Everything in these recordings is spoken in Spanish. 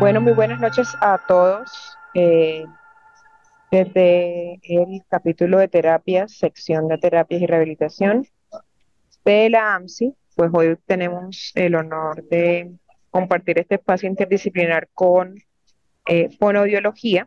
Bueno, muy buenas noches a todos. Desde el capítulo de terapias, sección de terapias y rehabilitación de la AMSI, pues hoy tenemos el honor de compartir este espacio interdisciplinar con fonoaudiología.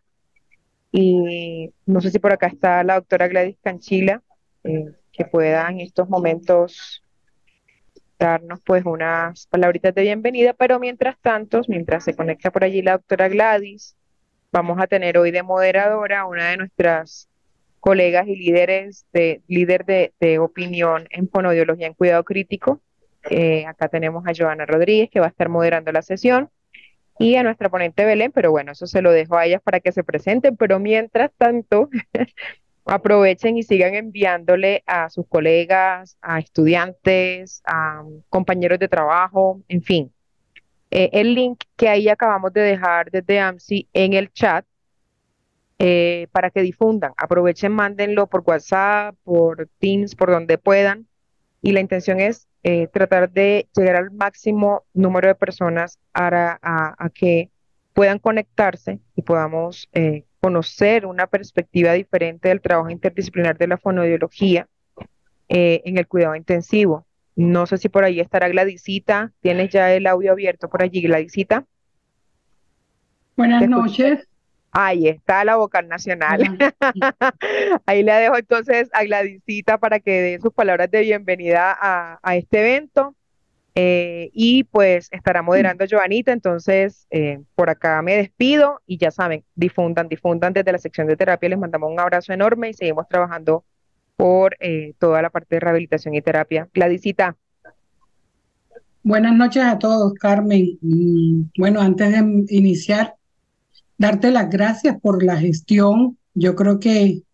Y no sé si por acá está la doctora Gladys Canchila, que pueda en estos momentos darnos pues unas palabritas de bienvenida, pero mientras tanto, mientras se conecta por allí la doctora Gladys, vamos a tener hoy de moderadora a una de nuestras colegas y líder de opinión en fonoaudiología en cuidado crítico. Acá tenemos a Joana Rodríguez, que va a estar moderando la sesión, y a nuestra ponente Belén, pero bueno, eso se lo dejo a ellas para que se presenten, pero mientras tanto, aprovechen y sigan enviándole a sus colegas, a estudiantes, a compañeros de trabajo, en fin, el link que ahí acabamos de dejar desde AMSI en el chat, para que difundan. Aprovechen, mándenlo por WhatsApp, por Teams, por donde puedan. Y la intención es tratar de llegar al máximo número de personas a que puedan conectarse y podamos conocer una perspectiva diferente del trabajo interdisciplinar de la fonoaudiología en el cuidado intensivo. No sé si por ahí estará Gladysita. ¿Tienes ya el audio abierto por allí, Gladysita? Buenas ¿Te escucho? noches. Ahí está la vocal nacional. Hola. Ahí le dejo entonces a Gladysita para que dé sus palabras de bienvenida a este evento. Y pues estará moderando Joanita, entonces por acá me despido y ya saben, difundan desde la sección de terapia, les mandamos un abrazo enorme y seguimos trabajando por toda la parte de rehabilitación y terapia. Gladysita, Buenas noches a todos, Carmen. Bueno, antes de iniciar, darte las gracias por la gestión. Yo creo que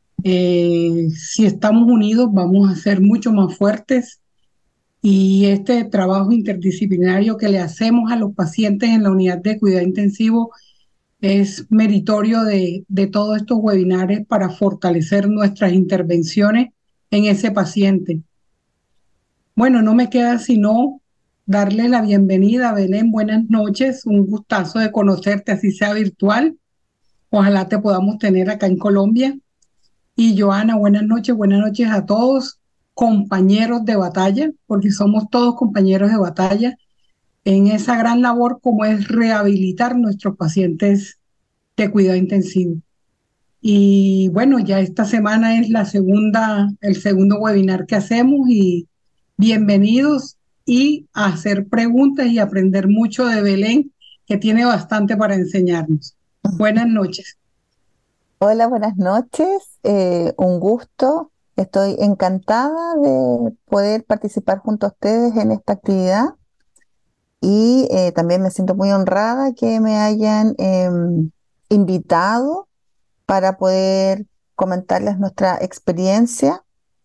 si estamos unidos vamos a ser mucho más fuertes y este trabajo interdisciplinario que le hacemos a los pacientes en la unidad de cuidado intensivo es meritorio de todos estos webinares para fortalecer nuestras intervenciones en ese paciente. Bueno, no me queda sino darle la bienvenida, Belén. Buenas noches, un gustazo de conocerte, así sea virtual. Ojalá te podamos tener acá en Colombia. Y Joana, buenas noches a todos, compañeros de batalla, porque somos todos compañeros de batalla en esa gran labor como es rehabilitar nuestros pacientes de cuidado intensivo. Y bueno, ya esta semana es el segundo webinar que hacemos y bienvenidos y a hacer preguntas y aprender mucho de Belén, que tiene bastante para enseñarnos. Buenas noches. Hola, buenas noches. Un gusto. Estoy encantada de poder participar junto a ustedes en esta actividad y también me siento muy honrada que me hayan invitado para poder comentarles nuestra experiencia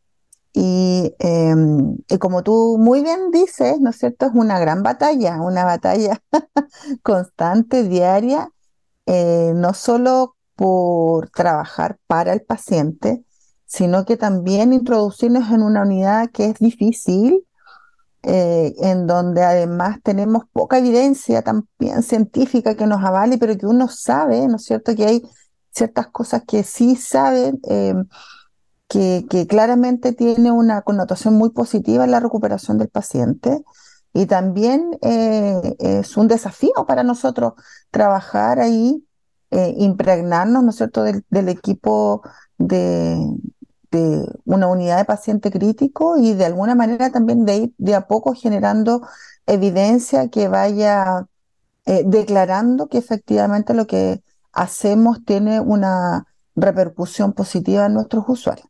y como tú muy bien dices, ¿no es cierto? Es una batalla constante, diaria, no solo por trabajar para el paciente, sino que también introducirnos en una unidad que es difícil, en donde además tenemos poca evidencia también científica que nos avale, pero que uno sabe, ¿no es cierto?, que hay ciertas cosas que sí saben, que claramente tiene una connotación muy positiva en la recuperación del paciente. Y también es un desafío para nosotros trabajar ahí, impregnarnos, ¿no es cierto?, del equipo de, de una unidad de paciente crítico y de alguna manera también de ir de a poco generando evidencia que vaya declarando que efectivamente lo que hacemos tiene una repercusión positiva en nuestros usuarios.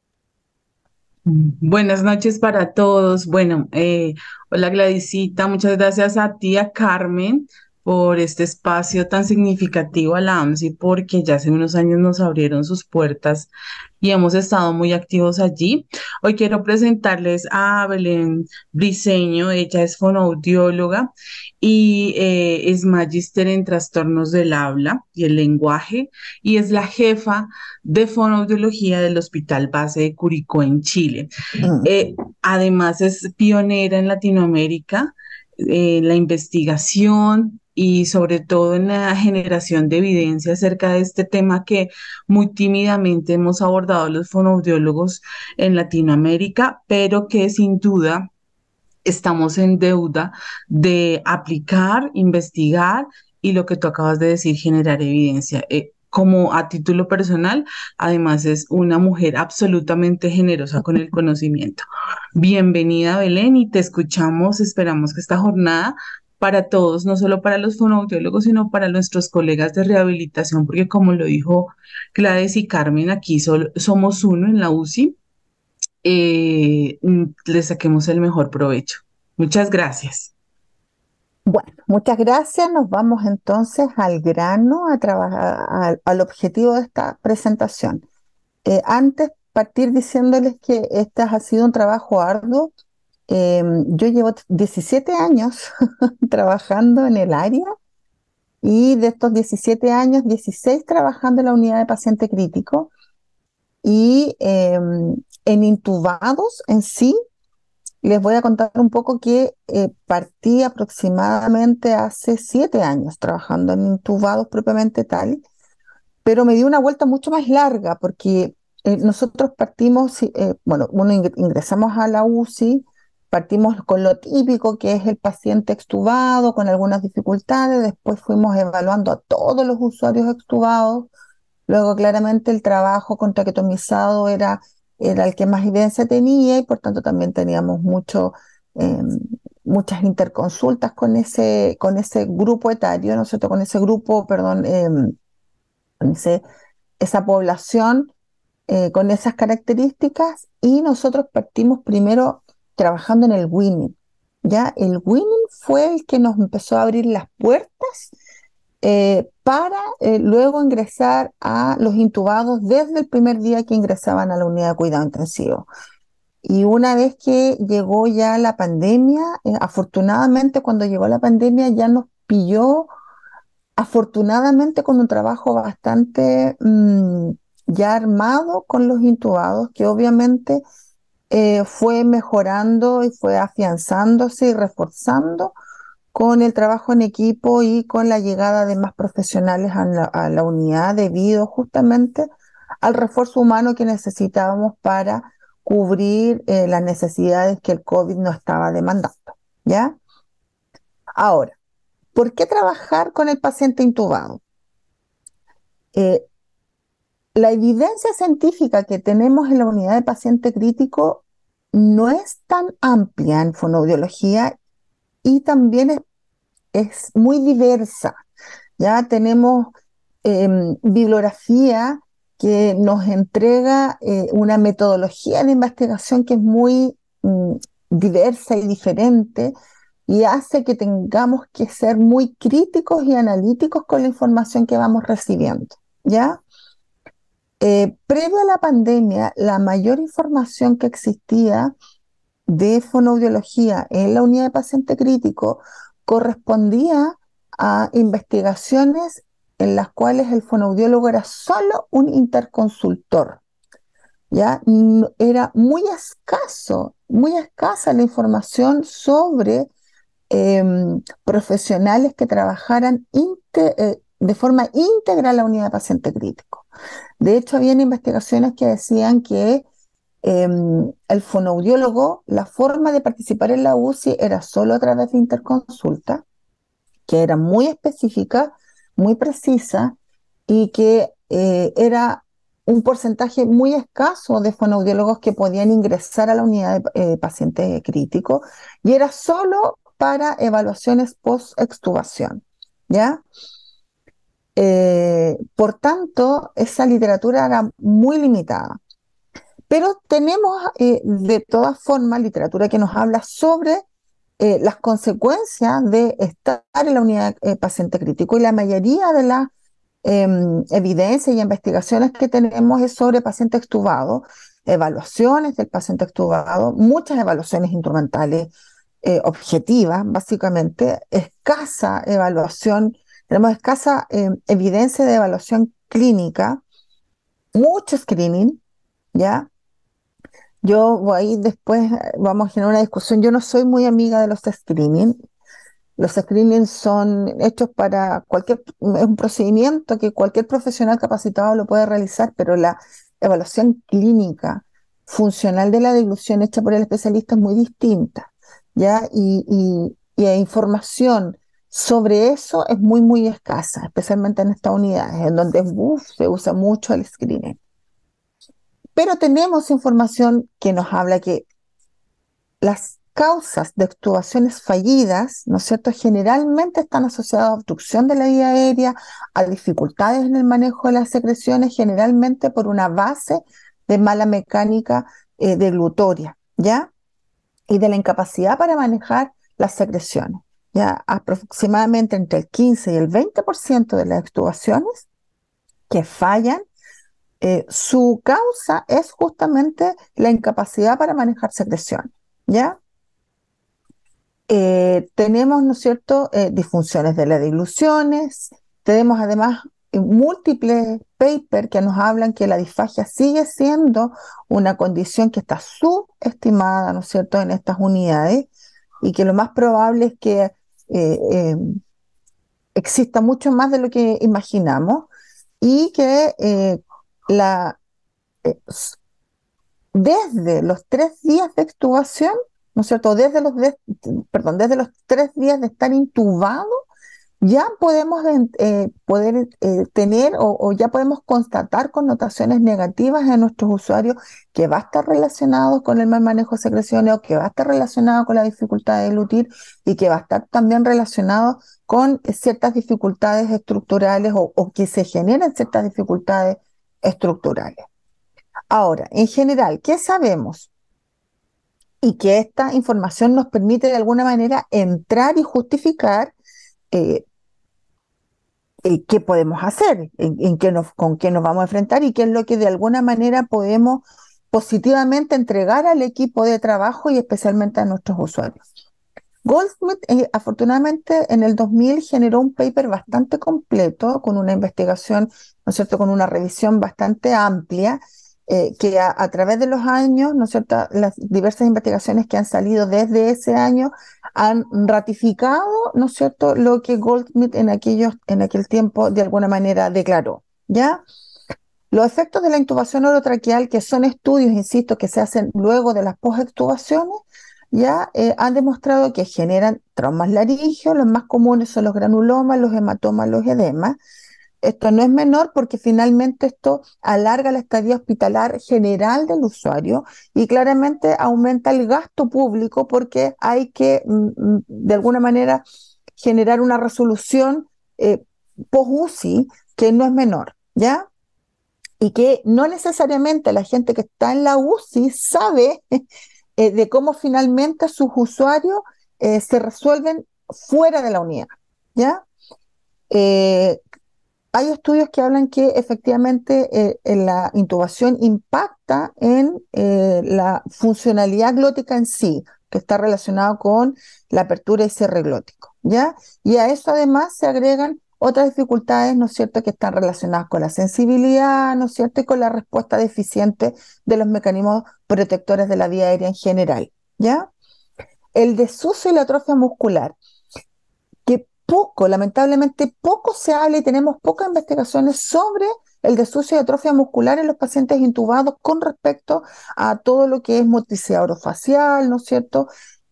Buenas noches para todos. Bueno, hola Gladysita, muchas gracias a ti, a Carmen, por este espacio tan significativo a la AMSI, porque ya hace unos años nos abrieron sus puertas y hemos estado muy activos allí. Hoy quiero presentarles a Belén Briceño. Ella es fonoaudióloga y es magíster en trastornos del habla y el lenguaje y es la jefa de fonoaudiología del Hospital Base de Curicó en Chile. Mm. Además es pionera en Latinoamérica en la investigación y sobre todo en la generación de evidencia acerca de este tema que muy tímidamente hemos abordado los fonoaudiólogos en Latinoamérica, pero que sin duda estamos en deuda de aplicar, investigar y lo que tú acabas de decir, generar evidencia. Como a título personal, además es una mujer absolutamente generosa con el conocimiento. Bienvenida, Belén, y te escuchamos. Esperamos que esta jornada para todos, no solo para los fonoaudiólogos, sino para nuestros colegas de rehabilitación, porque como lo dijo Gladys y Carmen, aquí somos uno en la UCI, le saquemos el mejor provecho. Muchas gracias. Bueno, muchas gracias. Nos vamos entonces al grano, a trabajar al objetivo de esta presentación. Antes partir diciéndoles que este ha sido un trabajo arduo. Yo llevo 17 años trabajando en el área y de estos 17 años, 16 trabajando en la unidad de paciente crítico y en intubados en sí. Les voy a contar un poco que partí aproximadamente hace 7 años trabajando en intubados propiamente tal, pero me dio una vuelta mucho más larga porque nosotros partimos, bueno, ingresamos a la UCI, partimos con lo típico que es el paciente extubado con algunas dificultades, después fuimos evaluando a todos los usuarios extubados. Luego, claramente, el trabajo contraquetomizado era el que más evidencia tenía y por tanto también teníamos eh, muchas interconsultas con ese grupo etario, ¿no es cierto? Con ese grupo, perdón, con esa población, con esas características y nosotros partimos primero trabajando en el Winning. ¿Ya? El Winning fue el que nos empezó a abrir las puertas para luego ingresar a los intubados desde el primer día que ingresaban a la unidad de cuidado intensivo. Y una vez que llegó ya la pandemia, afortunadamente cuando llegó la pandemia ya nos pilló, afortunadamente con un trabajo bastante ya armado con los intubados, que obviamente fue mejorando y fue afianzándose y reforzando con el trabajo en equipo y con la llegada de más profesionales a la unidad debido justamente al refuerzo humano que necesitábamos para cubrir las necesidades que el COVID nos estaba demandando, ¿ya? Ahora, ¿por qué trabajar con el paciente intubado? Eh, la evidencia científica que tenemos en la unidad de paciente crítico no es tan amplia en fonoaudiología y también es muy diversa. Ya tenemos bibliografía que nos entrega una metodología de investigación que es muy diversa y diferente y hace que tengamos que ser muy críticos y analíticos con la información que vamos recibiendo, ¿ya? Previo a la pandemia, la mayor información que existía de fonoaudiología en la unidad de paciente crítico correspondía a investigaciones en las cuales el fonoaudiólogo era solo un interconsultor, ¿ya? Era muy escasa la información sobre profesionales que trabajaran de forma íntegra en la unidad de paciente crítico. De hecho, habían investigaciones que decían que el fonoaudiólogo, la forma de participar en la UCI era solo a través de interconsulta, que era muy específica, muy precisa y que era un porcentaje muy escaso de fonoaudiólogos que podían ingresar a la unidad de paciente crítico y era solo para evaluaciones post-extubación, ¿ya? Por tanto, esa literatura era muy limitada. Pero tenemos de todas formas literatura que nos habla sobre las consecuencias de estar en la unidad de paciente crítico y la mayoría de las evidencias y investigaciones que tenemos es sobre paciente extubado, evaluaciones del paciente extubado, muchas evaluaciones instrumentales objetivas, básicamente, escasa evaluación, tenemos escasa evidencia de evaluación clínica, mucho screening, ¿ya? Yo ahí después vamos a generar una discusión. Yo no soy muy amiga de los screening. Los screenings son hechos para es un procedimiento que cualquier profesional capacitado lo puede realizar, pero la evaluación clínica funcional de la deglución hecha por el especialista es muy distinta, ¿ya? Y la información sobre eso es muy, muy escasa, especialmente en estas unidades, en donde se usa mucho el screening. Pero tenemos información que nos habla que las causas de extubaciones fallidas, ¿no es cierto?, generalmente están asociadas a obstrucción de la vía aérea, a dificultades en el manejo de las secreciones, generalmente por una base de mala mecánica deglutoria, ¿ya? Y de la incapacidad para manejar las secreciones. Ya aproximadamente entre el 15 y el 20% de las extubaciones que fallan, su causa es justamente la incapacidad para manejar secreciones, ¿ya? Tenemos, ¿no es cierto?, disfunciones de las diluciones, tenemos además múltiples papers que nos hablan que la disfagia sigue siendo una condición que está subestimada, ¿no es cierto?, en estas unidades, y que lo más probable es que eh, exista mucho más de lo que imaginamos, y que la, eh, desde los 3 días de extubación, ¿no es cierto? Desde los 3 días de estar intubado, ya podemos tener o ya podemos constatar connotaciones negativas en nuestros usuarios, que va a estar relacionado con el mal manejo de secreciones, o que va a estar relacionado con la dificultad de deglutir, y que va a estar también relacionado con ciertas dificultades estructurales, o que se generen ciertas dificultades estructurales. Ahora, en general, ¿qué sabemos? Y que esta información nos permite de alguna manera entrar y justificar eh, qué podemos hacer, con qué nos vamos a enfrentar, y qué es lo que de alguna manera podemos positivamente entregar al equipo de trabajo y especialmente a nuestros usuarios. Goldsmith, afortunadamente, en el 2000 generó un paper bastante completo, con una investigación, ¿no es cierto?, con una revisión bastante amplia, que a través de los años, ¿no es cierto?, las diversas investigaciones que han salido desde ese año han ratificado, ¿no es cierto?, lo que Goldsmith en aquel tiempo de alguna manera declaró, ¿ya? Los efectos de la intubación orotraqueal, que son estudios, insisto, que se hacen luego de las post-extubaciones, ya han demostrado que generan traumas laringeos. Los más comunes son los granulomas, los hematomas, los edemas. Esto no es menor, porque finalmente esto alarga la estadía hospitalar general del usuario, y claramente aumenta el gasto público, porque hay que, de alguna manera, generar una resolución post-UCI que no es menor, ¿ya? Y que no necesariamente la gente que está en la UCI sabe de cómo finalmente sus usuarios se resuelven fuera de la unidad, ¿ya? Eh, Hay estudios que hablan que efectivamente la intubación impacta en la funcionalidad glótica en sí, que está relacionado con la apertura y cierre glótico, ¿ya? Y a eso además se agregan otras dificultades, ¿no es cierto?, que están relacionadas con la sensibilidad, ¿no es cierto?, y con la respuesta deficiente de los mecanismos protectores de la vía aérea en general, ¿ya? El desuso y la atrofia muscular, que lamentablemente poco se habla, y tenemos pocas investigaciones sobre el desuso y atrofia muscular en los pacientes intubados con respecto a todo lo que es motricidad orofacial, ¿no es cierto?,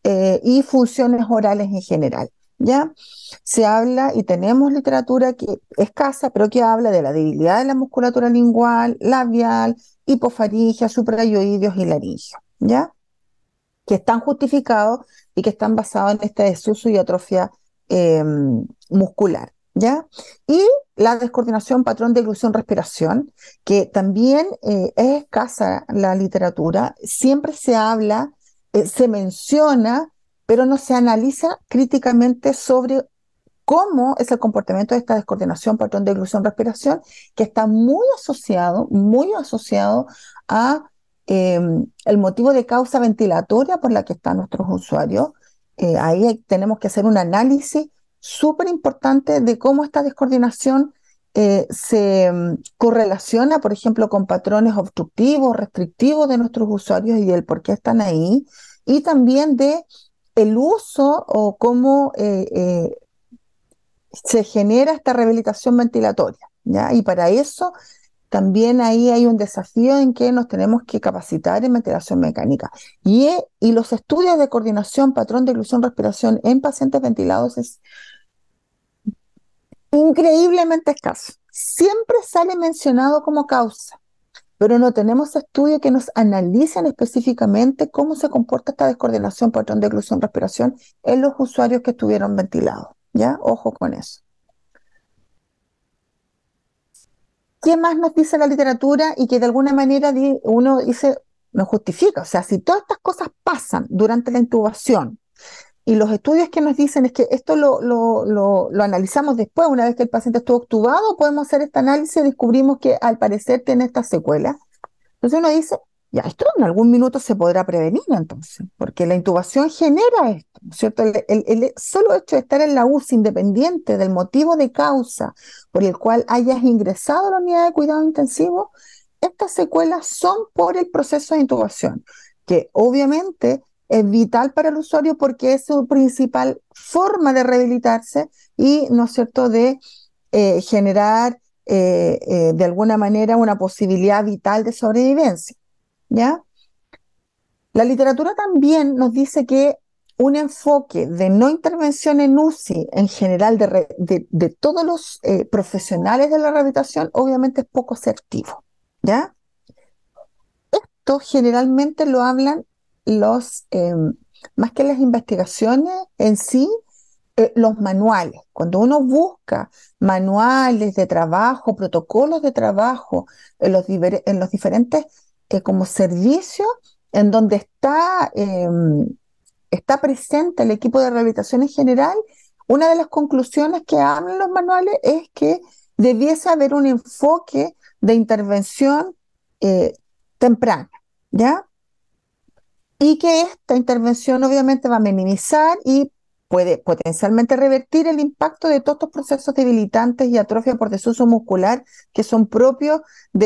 y funciones orales en general, ¿ya? Se habla, y tenemos literatura que escasa, pero que habla de la debilidad de la musculatura lingual, labial, hipofaringia, suprayoideos y laringio, ¿ya?, que están justificados y que están basados en este desuso y atrofia eh, muscular, ¿ya? Y la descoordinación patrón de deglución-respiración, que también es escasa la literatura, siempre se habla, se menciona, pero no se analiza críticamente sobre cómo es el comportamiento de esta descoordinación patrón de deglución-respiración, que está muy asociado a el motivo de causa ventilatoria por la que están nuestros usuarios. Ahí tenemos que hacer un análisis súper importante de cómo esta descoordinación se correlaciona, por ejemplo, con patrones obstructivos, restrictivos de nuestros usuarios, y del por qué están ahí, y también de el uso o cómo se genera esta rehabilitación ventilatoria, ¿ya? Y para eso también ahí hay un desafío en que nos tenemos que capacitar en ventilación mecánica. Y los estudios de coordinación, patrón de oclusión, respiración en pacientes ventilados es increíblemente escaso. Siempre sale mencionado como causa, pero no tenemos estudios que nos analicen específicamente cómo se comporta esta descoordinación, patrón de oclusión, respiración en los usuarios que estuvieron ventilados, ¿ya? Ojo con eso. ¿Qué más nos dice la literatura y que de alguna manera uno dice, no justifica? O sea, si todas estas cosas pasan durante la intubación y los estudios que nos dicen es que esto lo analizamos después, una vez que el paciente estuvo tubado, podemos hacer este análisis y descubrimos que al parecer tiene estas secuelas. Entonces uno dice, ya, esto en algún minuto se podrá prevenir entonces, porque la intubación genera esto, ¿no es cierto? El solo hecho de estar en la UCI, independiente del motivo de causa por el cual hayas ingresado a la unidad de cuidado intensivo, estas secuelas son por el proceso de intubación, que obviamente es vital para el usuario porque es su principal forma de rehabilitarse y, ¿no es cierto?, de generar de alguna manera una posibilidad vital de sobrevivencia, ¿ya? La literatura también nos dice que un enfoque de no intervención en UCI en general de todos los profesionales de la rehabilitación obviamente es poco asertivo, ¿ya? Esto generalmente lo hablan más que las investigaciones en sí, los manuales. Cuando uno busca manuales de trabajo, protocolos de trabajo en los diferentes como servicios en donde está presente el equipo de rehabilitación en general, una de las conclusiones que hablan los manuales es que debiese haber un enfoque de intervención eh, temprana, ¿ya? Y que esta intervención obviamente va a minimizar y puede potencialmente revertir el impacto de todos estos procesos debilitantes y atrofia por desuso muscular que son propios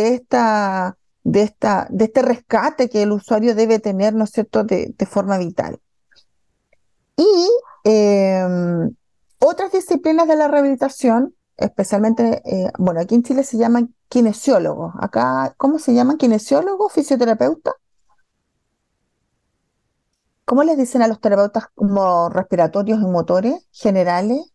de este rescate que el usuario debe tener, ¿no es cierto?, de forma vital. Y eh, otras disciplinas de la rehabilitación, especialmente, bueno, aquí en Chile se llaman kinesiólogos. Acá, ¿cómo se llaman? ¿Kinesiólogos? ¿Fisioterapeutas? ¿Cómo les dicen a los terapeutas como respiratorios y motores generales?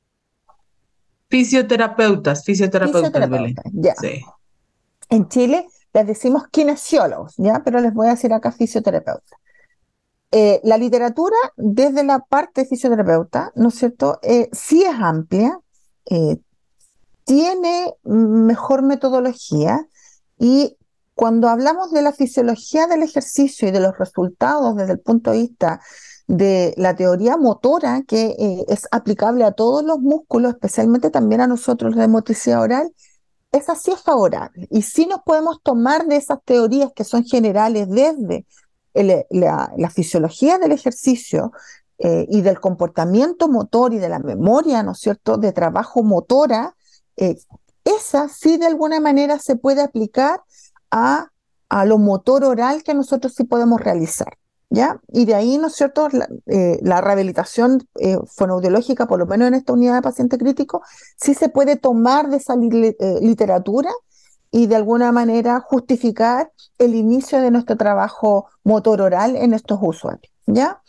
Fisioterapeutas, Belén. Fisioterapeutas, ya. Sí. En Chile les decimos kinesiólogos, ya, pero les voy a decir acá fisioterapeutas. La literatura desde la parte fisioterapeuta, ¿no es cierto? Sí es amplia, eh, tiene mejor metodología y cuando hablamos de la fisiología del ejercicio y de los resultados desde el punto de vista de la teoría motora, que es aplicable a todos los músculos, especialmente también a nosotros los de motricidad oral, esa sí es favorable. Y sí nos podemos tomar de esas teorías que son generales desde la fisiología del ejercicio y del comportamiento motor y de la memoria, ¿no es cierto?, de trabajo motora, eh, esa sí de alguna manera se puede aplicar a, a lo motor oral que nosotros sí podemos realizar, ¿ya? Y de ahí, ¿no es cierto?, la rehabilitación fonoaudiológica, por lo menos en esta unidad de paciente crítico, sí se puede tomar de esa literatura y de alguna manera justificar el inicio de nuestro trabajo motor oral en estos usuarios, ¿ya?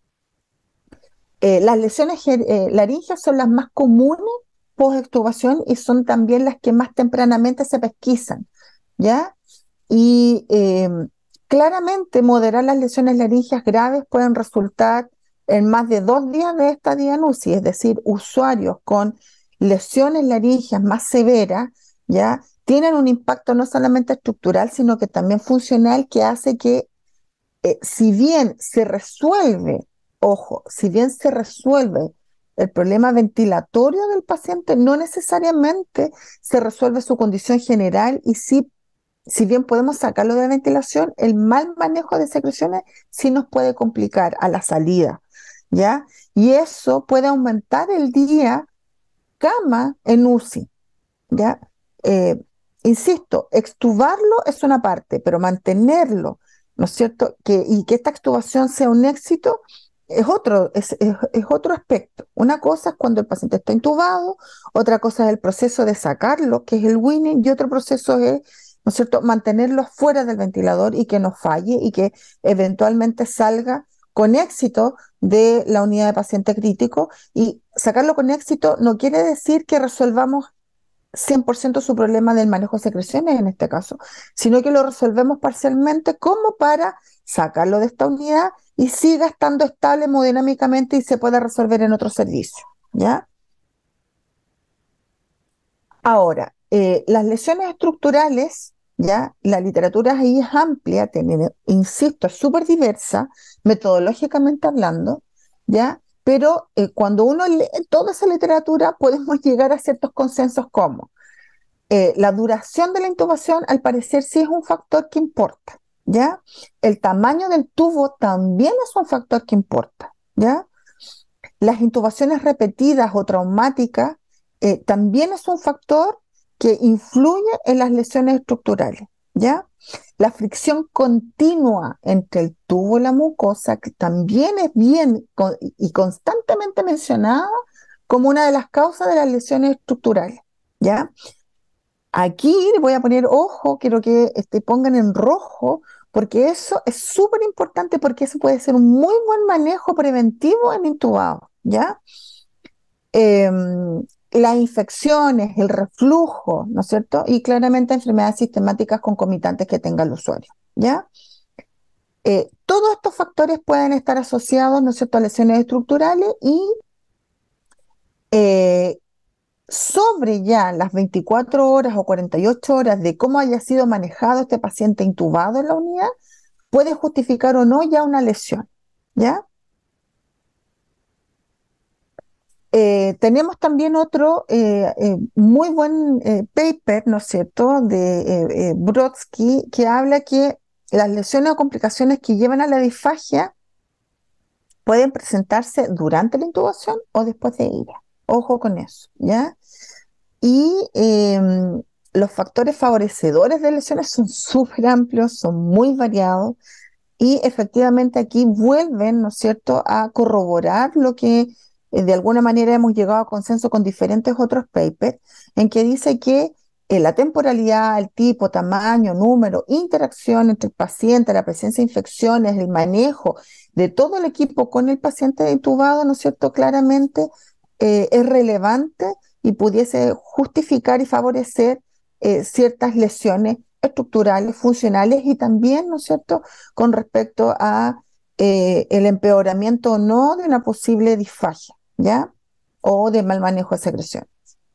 Las lesiones laringeas son las más comunes post-extubación y son también las que más tempranamente se pesquisan, ¿ya? Y claramente moderar las lesiones laringeas graves pueden resultar en más de 2 días de estadía en UCI, es decir, usuarios con lesiones laringeas más severas, ¿ya? Tienen un impacto no solamente estructural, sino que también funcional, que hace que si bien se resuelve, ojo, si bien se resuelve el problema ventilatorio del paciente, no necesariamente se resuelve su condición general y sí, si bien podemos sacarlo de la ventilación, el mal manejo de secreciones sí nos puede complicar a la salida, ¿ya? Y eso puede aumentar el día cama en UCI, ¿ya? Eh, Insisto, extubarlo es una parte, pero mantenerlo, ¿no es cierto? Y que esta extubación sea un éxito es otro aspecto. Una cosa es cuando el paciente está intubado, otra cosa es el proceso de sacarlo, que es el weaning, y otro proceso es, ¿no es cierto?, mantenerlo fuera del ventilador y que no falle y que eventualmente salga con éxito de la unidad de paciente crítico. Y sacarlo con éxito no quiere decir que resolvamos 100% su problema del manejo de secreciones en este caso, sino que lo resolvemos parcialmente como para sacarlo de esta unidad y siga estando estable hemodinámicamente y se pueda resolver en otro servicio, ¿ya? Ahora, las lesiones estructurales, ¿ya? La literatura ahí es amplia, insisto, es súper diversa, metodológicamente hablando, ¿ya? Pero cuando uno lee toda esa literatura podemos llegar a ciertos consensos como la duración de la intubación, al parecer, sí es un factor que importa, ¿ya? El tamaño del tubo también es un factor que importa, ¿ya? Las intubaciones repetidas o traumáticas también es un factor que influye en las lesiones estructurales, ¿ya? La fricción continua entre el tubo y la mucosa, que también es bien y constantemente mencionada como una de las causas de las lesiones estructurales, ¿ya? Aquí le voy a poner ojo, quiero que pongan en rojo, porque eso es súper importante, porque eso puede ser un muy buen manejo preventivo en intubados, ¿ya? Las infecciones, el reflujo, ¿no es cierto? Y claramente enfermedades sistemáticas concomitantes que tenga el usuario, ¿ya? Todos estos factores pueden estar asociados, ¿no es cierto?, a lesiones estructurales y eh, sobre ya las 24 horas o 48 horas de cómo haya sido manejado este paciente intubado en la unidad, puede justificar o no ya una lesión, ¿ya? Tenemos también otro muy buen paper, ¿no es cierto?, de Brodsky, que habla que las lesiones o complicaciones que llevan a la disfagia pueden presentarse durante la intubación o después de ella. Ojo con eso, ¿ya? Y los factores favorecedores de lesiones son súper amplios, son muy variados y efectivamente aquí vuelven, ¿no es cierto?, a corroborar lo que de alguna manera hemos llegado a consenso con diferentes otros papers, en que dice que la temporalidad, el tipo, tamaño, número, interacción entre el paciente, la presencia de infecciones, el manejo de todo el equipo con el paciente intubado, ¿no es cierto?, claramente es relevante y pudiese justificar y favorecer ciertas lesiones estructurales, funcionales y también, ¿no es cierto?, con respecto a el empeoramiento o no de una posible disfagia, ¿ya? O de mal manejo de secreción.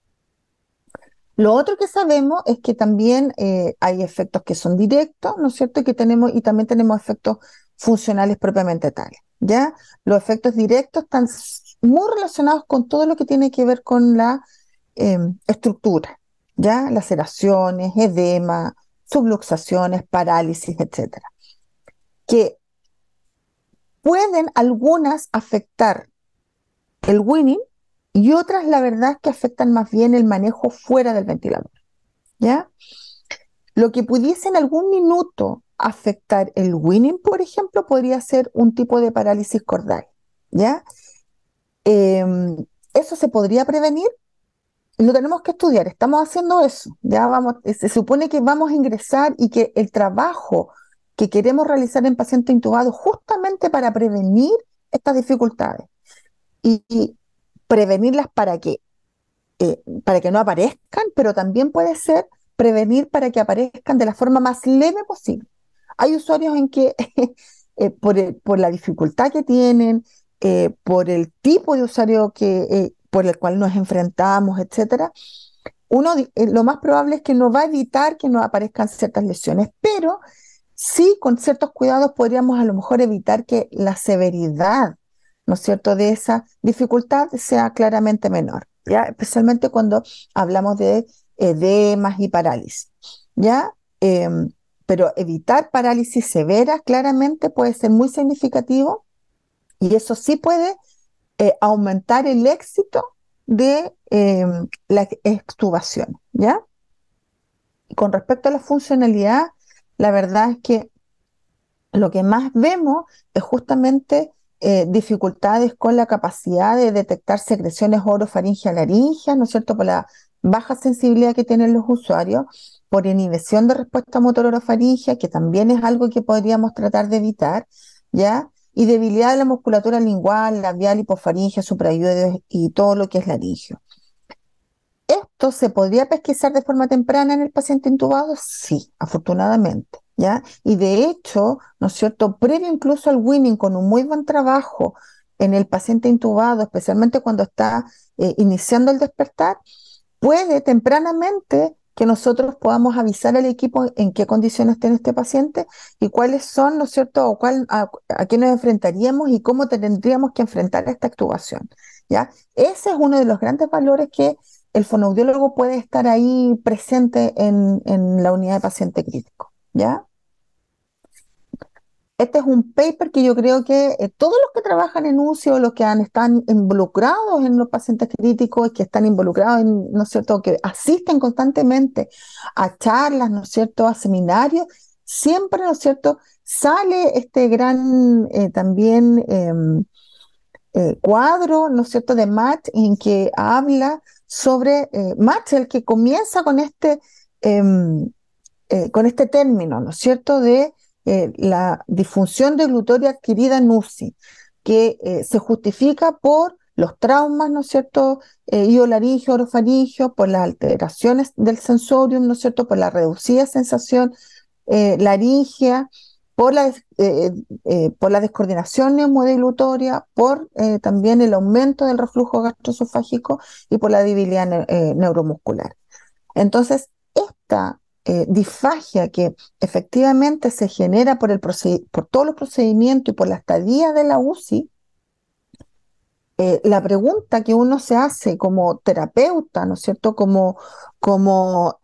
Lo otro que sabemos es que también hay efectos que son directos, ¿no es cierto? Y también tenemos efectos funcionales propiamente tales, ¿ya? Los efectos directos están muy relacionados con todo lo que tiene que ver con la estructura, ¿ya? Laceraciones, edema, subluxaciones, parálisis, etcétera. Que pueden algunas afectar el winning y otras, la verdad, es que afectan más bien el manejo fuera del ventilador, ¿ya? Lo que pudiese en algún minuto afectar el winning, por ejemplo, podría ser un tipo de parálisis cordal, ¿ya? Eso se podría prevenir, lo tenemos que estudiar, estamos haciendo eso, ya vamos, se supone que vamos a ingresar y que el trabajo que queremos realizar en pacientes intubados justamente para prevenir estas dificultades y prevenirlas para que no aparezcan, pero también puede ser prevenir para que aparezcan de la forma más leve posible. Hay usuarios en que por la dificultad que tienen, por el tipo de usuario por el cual nos enfrentamos, etcétera, lo más probable es que no va a evitar que nos aparezcan ciertas lesiones, pero sí con ciertos cuidados podríamos a lo mejor evitar que la severidad, ¿no es cierto?, de esa dificultad sea claramente menor, ¿ya? Especialmente cuando hablamos de edemas y parálisis, ¿ya? Pero evitar parálisis severas claramente puede ser muy significativo y eso sí puede aumentar el éxito de la extubación, ¿ya? Y con respecto a la funcionalidad, la verdad es que lo que más vemos es justamente dificultades con la capacidad de detectar secreciones orofaringia-laringia, ¿no es cierto?, por la baja sensibilidad que tienen los usuarios, por inhibición de respuesta motor orofaringia, que también es algo que podríamos tratar de evitar, ¿ya? Y debilidad de la musculatura lingual, labial, hipofaringia, suprayoides y todo lo que es laringio. ¿Esto se podría pesquisar de forma temprana en el paciente intubado? Sí, afortunadamente, ¿ya? Y de hecho, ¿no es cierto?, previo incluso al weaning, con un muy buen trabajo en el paciente intubado, especialmente cuando está iniciando el despertar, puede tempranamente que nosotros podamos avisar al equipo en qué condiciones tiene este paciente y cuáles son, ¿no es cierto?, o a qué nos enfrentaríamos y cómo tendríamos que enfrentar esta actuación, ¿ya? Ese es uno de los grandes valores que el fonoaudiólogo puede estar ahí presente en la unidad de paciente crítico, ¿ya? Este es un paper que yo creo que todos los que trabajan en UCI o los que están involucrados en los pacientes críticos, que están involucrados en, ¿no es cierto?, que asisten constantemente a charlas, ¿no es cierto?, a seminarios, siempre, ¿no es cierto?, sale este gran también cuadro, ¿no es cierto?, de Matt, en que habla sobre Matt, el que comienza em, con este término, ¿no es cierto?, de la disfunción de glutoria adquirida en UCI, que se justifica por los traumas, ¿no es cierto?, iolaringio, orofaringio, por las alteraciones del sensorium, ¿no es cierto?, por la reducida sensación laringea, por la descoordinación neumodeglutoria, por también el aumento del reflujo gastroesofágico y por la debilidad neuromuscular. Entonces, esta disfagia que efectivamente se genera por todos los procedimientos y por la estadía de la UCI, la pregunta que uno se hace como terapeuta, ¿no es cierto?, como,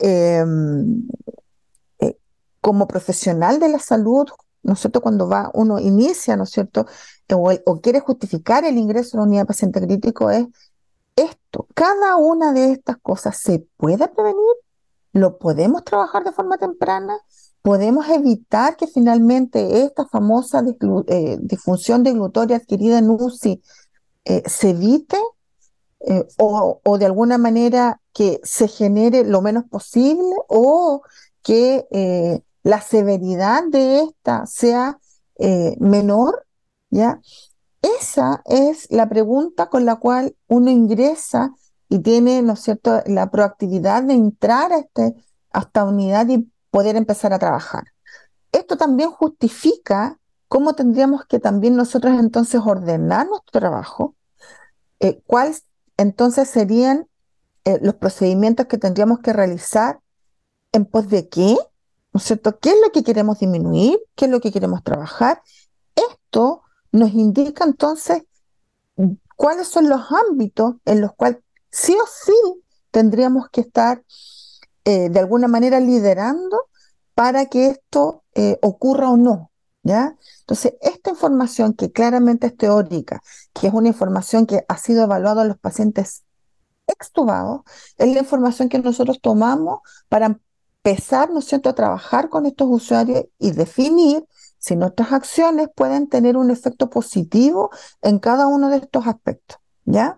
eh, como profesional de la salud, ¿no es cierto?, cuando uno inicia, ¿no es cierto?, o quiere justificar el ingreso a la unidad de paciente crítico, es esto: cada una de estas cosas se puede prevenir, lo podemos trabajar de forma temprana, podemos evitar que finalmente esta famosa disfunción de glutoria adquirida en UCI se evite, o de alguna manera que se genere lo menos posible, o que la severidad de esta sea menor, ¿ya? Esa es la pregunta con la cual uno ingresa y tiene, ¿no es cierto?, la proactividad de entrar a esta unidad y poder empezar a trabajar. Esto también justifica cómo tendríamos que también nosotros entonces ordenar nuestro trabajo, cuáles entonces serían los procedimientos que tendríamos que realizar, en pos de qué, ¿no es cierto?, qué es lo que queremos disminuir, qué es lo que queremos trabajar. Esto nos indica entonces cuáles son los ámbitos en los cuales sí o sí tendríamos que estar de alguna manera liderando para que esto ocurra o no, ¿ya? Entonces, esta información que claramente es teórica, que es una información que ha sido evaluada en los pacientes extubados, es la información que nosotros tomamos para empezar, ¿no es cierto?, a trabajar con estos usuarios y definir si nuestras acciones pueden tener un efecto positivo en cada uno de estos aspectos, ¿ya?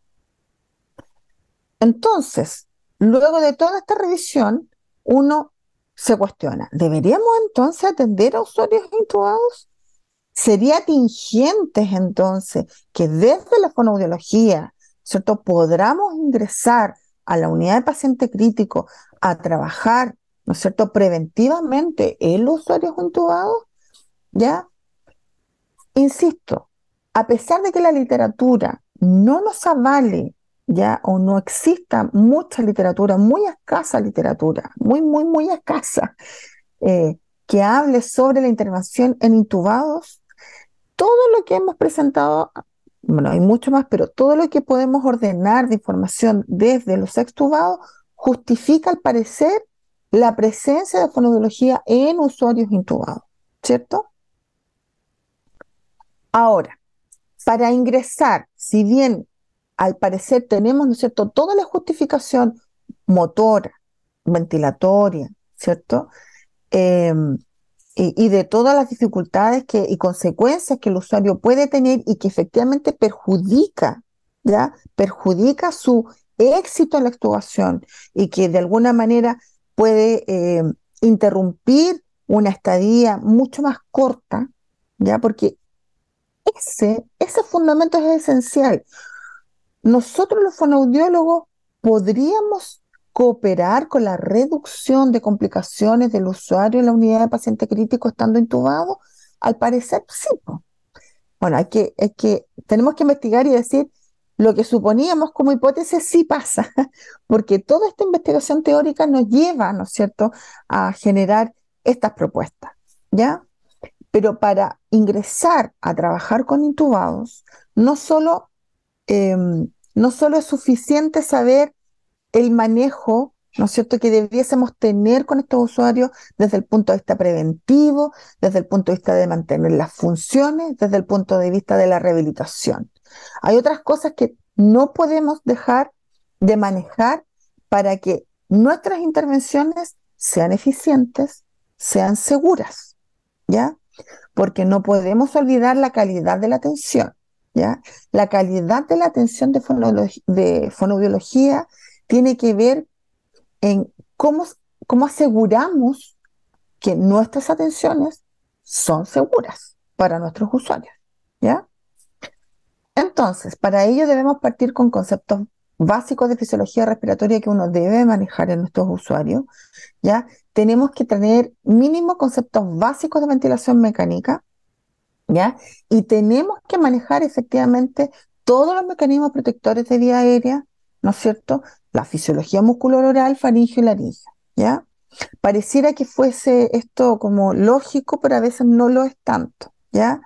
Entonces, luego de toda esta revisión, uno se cuestiona: ¿deberíamos entonces atender a usuarios intubados? ¿Sería tingente entonces que desde la fonoaudiología, ¿cierto?, podamos ingresar a la unidad de paciente crítico a trabajar, ¿no es cierto?, preventivamente en los usuarios intubados? ¿Ya? Insisto, a pesar de que la literatura no nos avale, ¿ya?, o no exista mucha literatura, muy escasa literatura, muy escasa, que hable sobre la intervención en intubados, todo lo que hemos presentado, bueno, hay mucho más, pero todo lo que podemos ordenar de información desde los extubados justifica, al parecer, la presencia de fonoaudiología en usuarios intubados, ¿cierto? Ahora, para ingresar, si bien al parecer tenemos, ¿no es cierto?, toda la justificación motora, ventilatoria, ¿cierto?, y de todas las dificultades y consecuencias que el usuario puede tener y que efectivamente perjudica, ¿ya? Perjudica su éxito en la actuación y que de alguna manera puede interrumpir una estadía mucho más corta, ¿ya? Porque ese fundamento es esencial. Nosotros los fonoaudiólogos podríamos cooperar con la reducción de complicaciones del usuario en la unidad de paciente crítico estando intubado. Al parecer, sí, po. Bueno, tenemos que investigar y decir lo que suponíamos como hipótesis sí pasa, porque toda esta investigación teórica nos lleva, ¿no es cierto?, a generar estas propuestas, ¿ya? Pero para ingresar a trabajar con intubados, no solo eh, no solo es suficiente saber el manejo, ¿no es cierto?, que debiésemos tener con estos usuarios desde el punto de vista preventivo, desde el punto de vista de mantener las funciones, desde el punto de vista de la rehabilitación. Hay otras cosas que no podemos dejar de manejar para que nuestras intervenciones sean eficientes, sean seguras, ¿ya? Porque no podemos olvidar la calidad de la atención, ¿ya? La calidad de la atención de fonoaudiología tiene que ver en cómo aseguramos que nuestras atenciones son seguras para nuestros usuarios, ¿ya? Entonces, para ello debemos partir con conceptos básicos de fisiología respiratoria que uno debe manejar en nuestros usuarios, ¿ya? Tenemos que tener mínimo conceptos básicos de ventilación mecánica, ¿ya? Y tenemos que manejar efectivamente todos los mecanismos protectores de vía aérea, ¿no es cierto? La fisiología musculoral, faringeo y laringe, ¿ya? Pareciera que fuese esto como lógico, pero a veces no lo es tanto, ¿ya?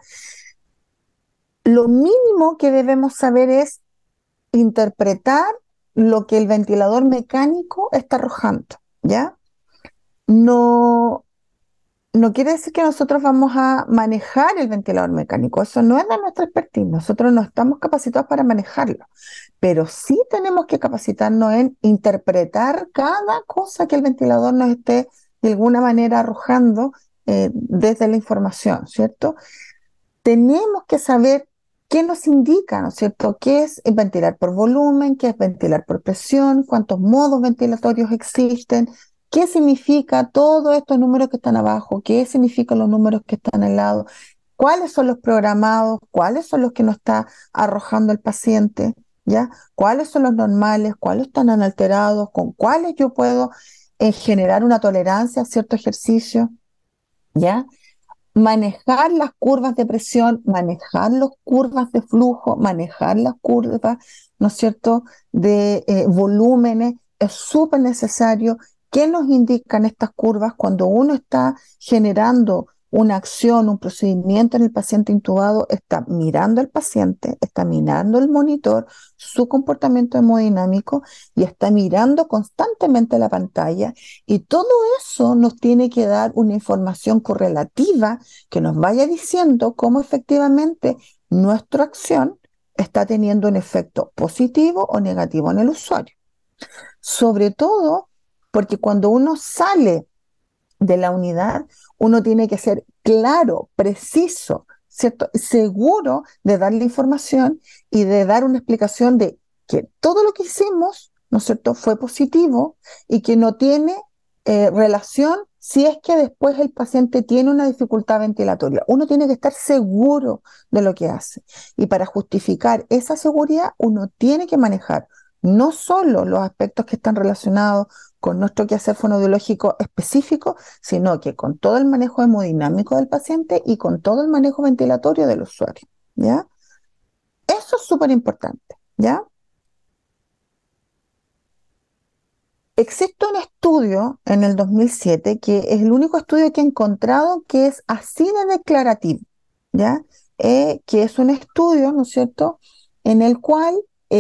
Lo mínimo que debemos saber es interpretar lo que el ventilador mecánico está arrojando, ¿ya? No, no quiere decir que nosotros vamos a manejar el ventilador mecánico, eso no es de nuestra expertise, nosotros no estamos capacitados para manejarlo, pero sí tenemos que capacitarnos en interpretar cada cosa que el ventilador nos esté de alguna manera arrojando desde la información, ¿cierto? Tenemos que saber qué nos indica, ¿no es cierto? ¿Qué es ventilar por volumen? ¿Qué es ventilar por presión? ¿Cuántos modos ventilatorios existen? ¿Qué significa todos estos números que están abajo? ¿Qué significan los números que están al lado? ¿Cuáles son los programados? ¿Cuáles son los que nos está arrojando el paciente? ¿Ya? ¿Cuáles son los normales? ¿Cuáles están alterados? ¿Con cuáles yo puedo generar una tolerancia a cierto ejercicio? ¿Ya? Manejar las curvas de presión, manejar las curvas de flujo, manejar las curvas, ¿no es cierto?, de volúmenes, es súper necesario. ¿Qué nos indican estas curvas cuando uno está generando una acción, un procedimiento en el paciente intubado? Está mirando al paciente, está mirando el monitor, su comportamiento hemodinámico y está mirando constantemente la pantalla, y todo eso nos tiene que dar una información correlativa que nos vaya diciendo cómo efectivamente nuestra acción está teniendo un efecto positivo o negativo en el usuario. Sobre todo porque cuando uno sale de la unidad, uno tiene que ser claro, preciso, ¿cierto? Seguro de dar la información y de dar una explicación de que todo lo que hicimos, ¿no es cierto?, fue positivo y que no tiene relación si es que después el paciente tiene una dificultad ventilatoria. Uno tiene que estar seguro de lo que hace. Y para justificar esa seguridad, uno tiene que manejar no solo los aspectos que están relacionados con nuestro quehacer fonoaudiológico específico, sino que con todo el manejo hemodinámico del paciente y con todo el manejo ventilatorio del usuario, ¿ya? Eso es súper importante, ¿ya? Existe un estudio en el 2007 que es el único estudio que he encontrado que es así de declarativo, ¿ya? Que es un estudio, ¿no es cierto?, en el cual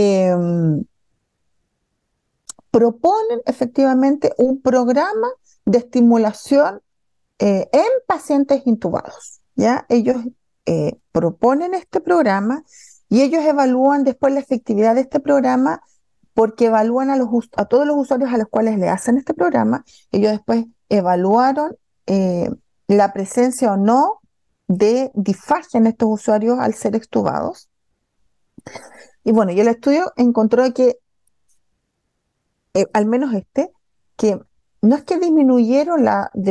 proponen efectivamente un programa de estimulación en pacientes intubados, ¿ya? Ellos proponen este programa y ellos evalúan después la efectividad de este programa porque evalúan a todos los usuarios a los cuales le hacen este programa. Ellos después evaluaron la presencia o no de disfagia en estos usuarios al ser extubados. Y bueno, y el estudio encontró que, al menos que no es que disminuyeron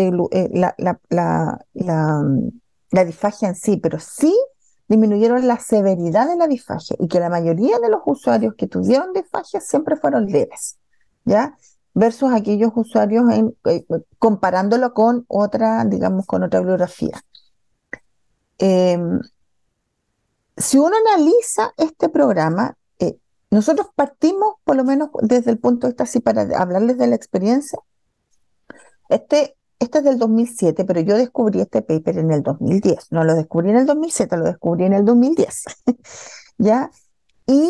la disfagia en sí, pero sí disminuyeron la severidad de la disfagia y que la mayoría de los usuarios que tuvieron disfagia siempre fueron leves, ¿ya? Versus aquellos usuarios comparándolo con otra, digamos, con otra bibliografía. Em, si uno analiza este programa, nosotros partimos, por lo menos desde el punto de vista, así para hablarles de la experiencia. Este es del 2007, pero yo descubrí este paper en el 2010. No lo descubrí en el 2007, lo descubrí en el 2010. ¿Ya? Y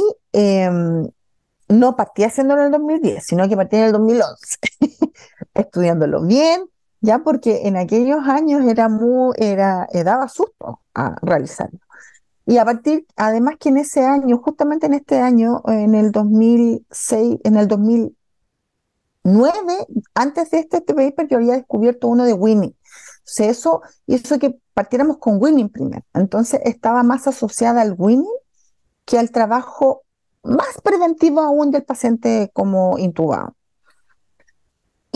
no partí haciéndolo en el 2010, sino que partí en el 2011, estudiándolo bien, ya porque en aquellos años daba susto a realizarlo. Y a partir, además que en ese año, justamente en este año, en el 2006, en el 2009, antes de este paper, yo había descubierto uno de Winning. Entonces eso hizo que partiéramos con Winning primero. Entonces estaba más asociada al Winning que al trabajo más preventivo aún del paciente como intubado. Y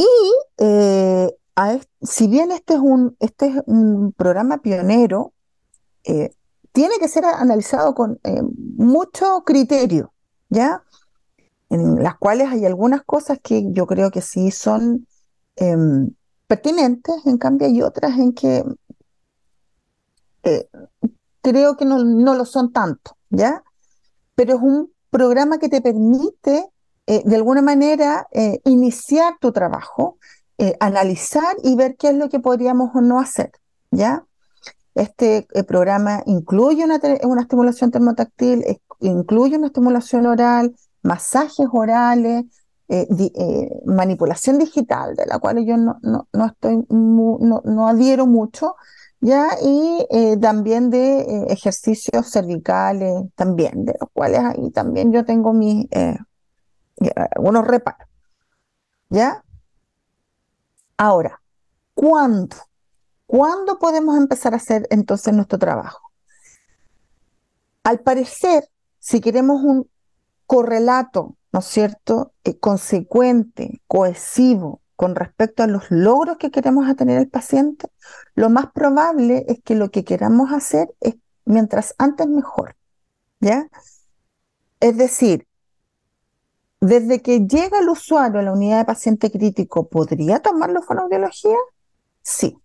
si bien este es un programa pionero, eh, tiene que ser analizado con mucho criterio, ¿ya? En las cuales hay algunas cosas que yo creo que sí son em, pertinentes, en cambio hay otras en que eh, creo que no lo son tanto, ¿ya? Pero es un programa que te permite, de alguna manera, iniciar tu trabajo, analizar y ver qué es lo que podríamos o no hacer, ¿ya? Este programa incluye una estimulación termotáctil, incluye una estimulación oral, masajes orales, manipulación digital, de la cual yo no estoy no adhiero mucho, ¿ya? Y también de ejercicios cervicales, también, de los cuales ahí también yo tengo algunos reparos, ¿ya? Ahora, ¿cuándo? ¿Cuándo podemos empezar a hacer entonces nuestro trabajo? Al parecer, si queremos un correlato, ¿no es cierto?, consecuente, cohesivo con respecto a los logros que queremos tener el paciente, lo más probable es que lo que queramos hacer es mientras antes mejor, ¿ya? Es decir, desde que llega el usuario a la unidad de paciente crítico, ¿podría tomarlo fonoaudiología? Sí.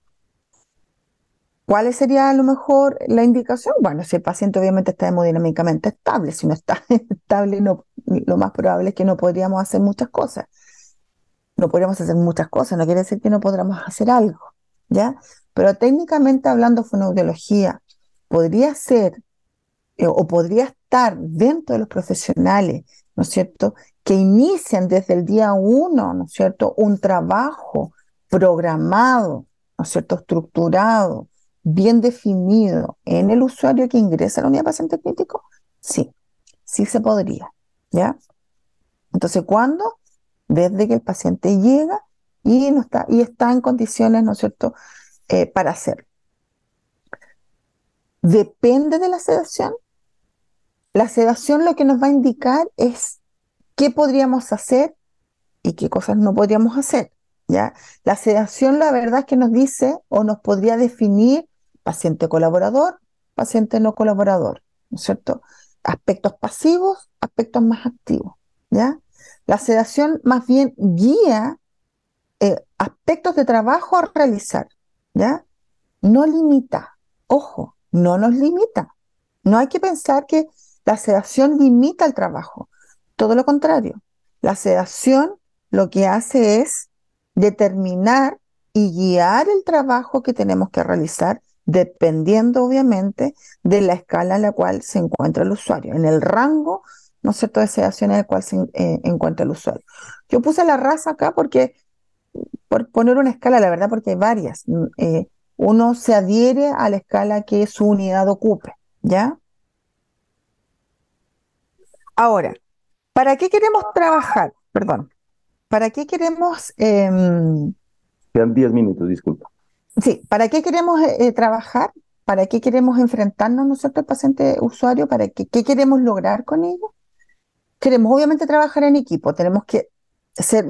¿Cuál sería a lo mejor la indicación? Bueno, si el paciente obviamente está hemodinámicamente estable, si no está estable, lo más probable es que no podríamos hacer muchas cosas. No podríamos hacer muchas cosas, no quiere decir que no podamos hacer algo, ¿ya? Pero técnicamente hablando, fonoaudiología podría ser o podría estar dentro de los profesionales, ¿no es cierto?, que inician desde el día uno, ¿no es cierto?, un trabajo programado, ¿no es cierto?, estructurado, bien definido en el usuario que ingresa a la unidad de paciente crítico, sí, sí se podría, ¿ya? Entonces, ¿cuándo? Desde que el paciente llega y está en condiciones, ¿no es cierto?, para hacerlo. Depende de la sedación. La sedación lo que nos va a indicar es qué podríamos hacer y qué cosas no podríamos hacer, ¿ya? La sedación, la verdad es que nos dice o nos podría definir paciente colaborador, paciente no colaborador, ¿no es cierto? Aspectos pasivos, aspectos más activos, ¿ya? La sedación más bien guía aspectos de trabajo a realizar, ¿ya? No limita, ojo, no nos limita. No hay que pensar que la sedación limita el trabajo. Todo lo contrario. La sedación lo que hace es determinar y guiar el trabajo que tenemos que realizar, dependiendo obviamente de la escala en la cual se encuentra el usuario, en el rango, ¿no es cierto?, de sedación en el cual se encuentra el usuario. Yo puse la raza acá porque, por poner una escala, la verdad, porque hay varias. Uno se adhiere a la escala que su unidad ocupe, ¿ya? Ahora, ¿para qué queremos trabajar? Perdón, ¿para qué queremos? Quedan 10 minutos, disculpa. Sí, ¿para qué queremos trabajar? ¿Para qué queremos enfrentarnos nosotros, el paciente usuario? ¿Para qué queremos lograr con ello? Queremos obviamente trabajar en equipo, ser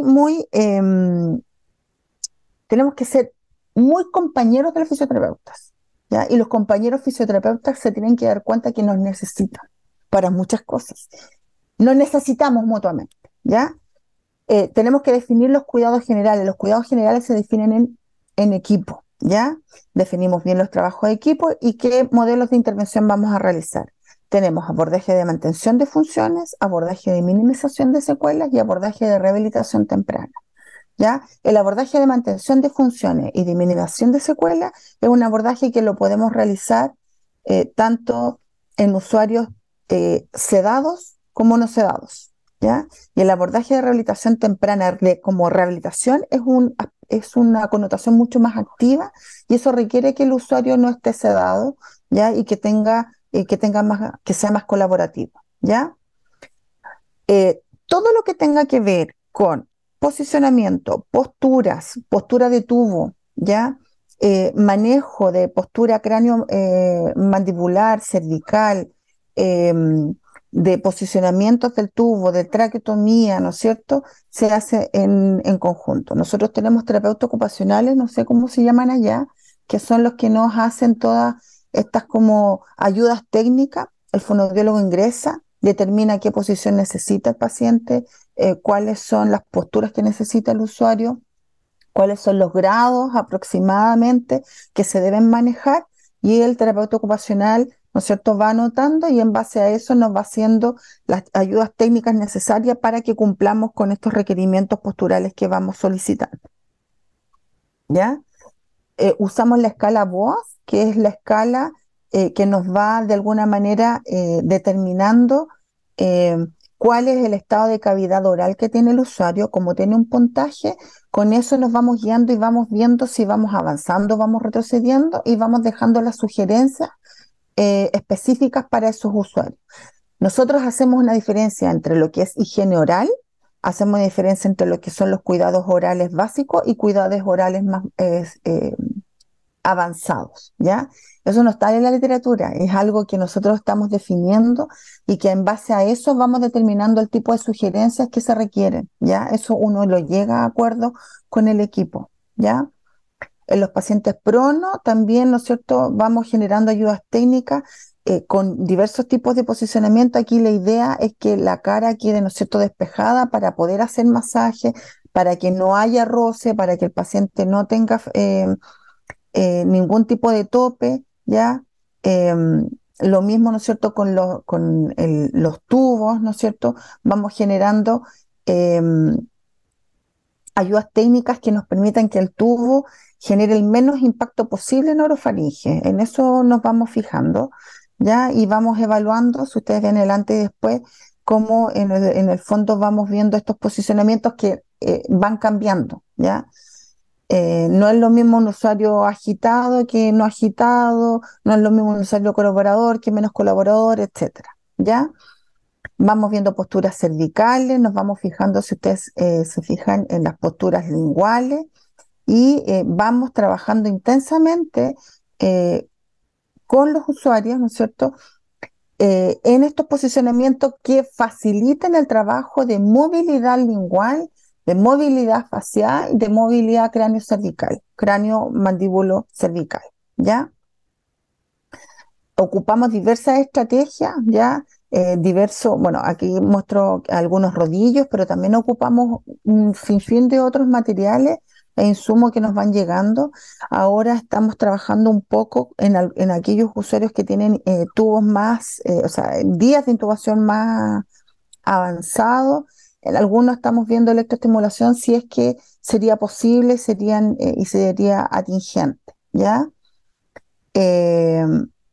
tenemos que ser muy compañeros de los fisioterapeutas, ¿ya? Y los compañeros fisioterapeutas se tienen que dar cuenta que nos necesitan para muchas cosas. Nos necesitamos mutuamente, ¿ya? Tenemos que definir los cuidados generales. Los cuidados generales se definen en equipo, ¿ya? Definimos bien los trabajos de equipo y qué modelos de intervención vamos a realizar. Tenemos abordaje de mantención de funciones, abordaje de minimización de secuelas y abordaje de rehabilitación temprana, ¿ya? El abordaje de mantención de funciones y de minimización de secuelas es un abordaje que lo podemos realizar tanto en usuarios sedados como no sedados, ¿ya? Y el abordaje de rehabilitación temprana como rehabilitación es una connotación mucho más activa y eso requiere que el usuario no esté sedado, ¿ya? Y que sea más colaborativo, ¿ya? Todo lo que tenga que ver con posicionamiento, postura de tubo, ¿ya? Manejo de postura cráneo mandibular, cervical, de posicionamientos del tubo, de traqueotomía, ¿no es cierto? Se hace en conjunto. Nosotros tenemos terapeutas ocupacionales, no sé cómo se llaman allá, que son los que nos hacen todas estas como ayudas técnicas. El fonoaudiólogo ingresa, determina qué posición necesita el paciente, cuáles son las posturas que necesita el usuario, cuáles son los grados aproximadamente que se deben manejar y el terapeuta ocupacional, ¿no es cierto?, va anotando y en base a eso nos va haciendo las ayudas técnicas necesarias para que cumplamos con estos requerimientos posturales que vamos solicitando, ¿ya? Usamos la escala BOAS, que es la escala que nos va de alguna manera determinando eh, cuál es el estado de cavidad oral que tiene el usuario. Como tiene un puntaje, con eso nos vamos guiando y vamos viendo si vamos avanzando, vamos retrocediendo y vamos dejando las sugerencias específicas para esos usuarios. Nosotros hacemos una diferencia entre lo que es higiene oral, hacemos una diferencia entre lo que son los cuidados orales básicos y cuidados orales más avanzados, ¿ya? Eso no está en la literatura, es algo que nosotros estamos definiendo y que en base a eso vamos determinando el tipo de sugerencias que se requieren, ¿ya? Eso uno lo llega a acuerdo con el equipo, ¿ya? En los pacientes prono también, ¿no es cierto?, vamos generando ayudas técnicas con diversos tipos de posicionamiento. Aquí la idea es que la cara quede, ¿no es cierto?, despejada para poder hacer masaje, para que no haya roce, para que el paciente no tenga ningún tipo de tope, ¿ya? Lo mismo, ¿no es cierto?, con los tubos, ¿no es cierto? Vamos generando ayudas técnicas que nos permitan que el tubo genere el menos impacto posible en orofaringe. En eso nos vamos fijando, ¿ya? Y vamos evaluando, si ustedes ven el antes y después, cómo en el fondo vamos viendo estos posicionamientos que van cambiando, ¿ya? No es lo mismo un usuario agitado que no agitado, no es lo mismo un usuario colaborador que menos colaborador, etcétera, ¿ya? Vamos viendo posturas cervicales, nos vamos fijando, si ustedes se fijan, en las posturas linguales y vamos trabajando intensamente eh, con los usuarios, ¿no es cierto?, en estos posicionamientos que faciliten el trabajo de movilidad lingual, de movilidad facial, de movilidad cráneo-cervical, cráneo-mandíbulo cervical, ¿ya? Ocupamos diversas estrategias, ¿ya? Bueno, aquí muestro algunos rodillos, pero también ocupamos un sinfín de otros materiales e insumos que nos van llegando. Ahora estamos trabajando un poco en aquellos usuarios que tienen tubos más, o sea, días de intubación más avanzados. En algunos estamos viendo electroestimulación si es que sería posible, y sería atingente, ¿ya? Eh,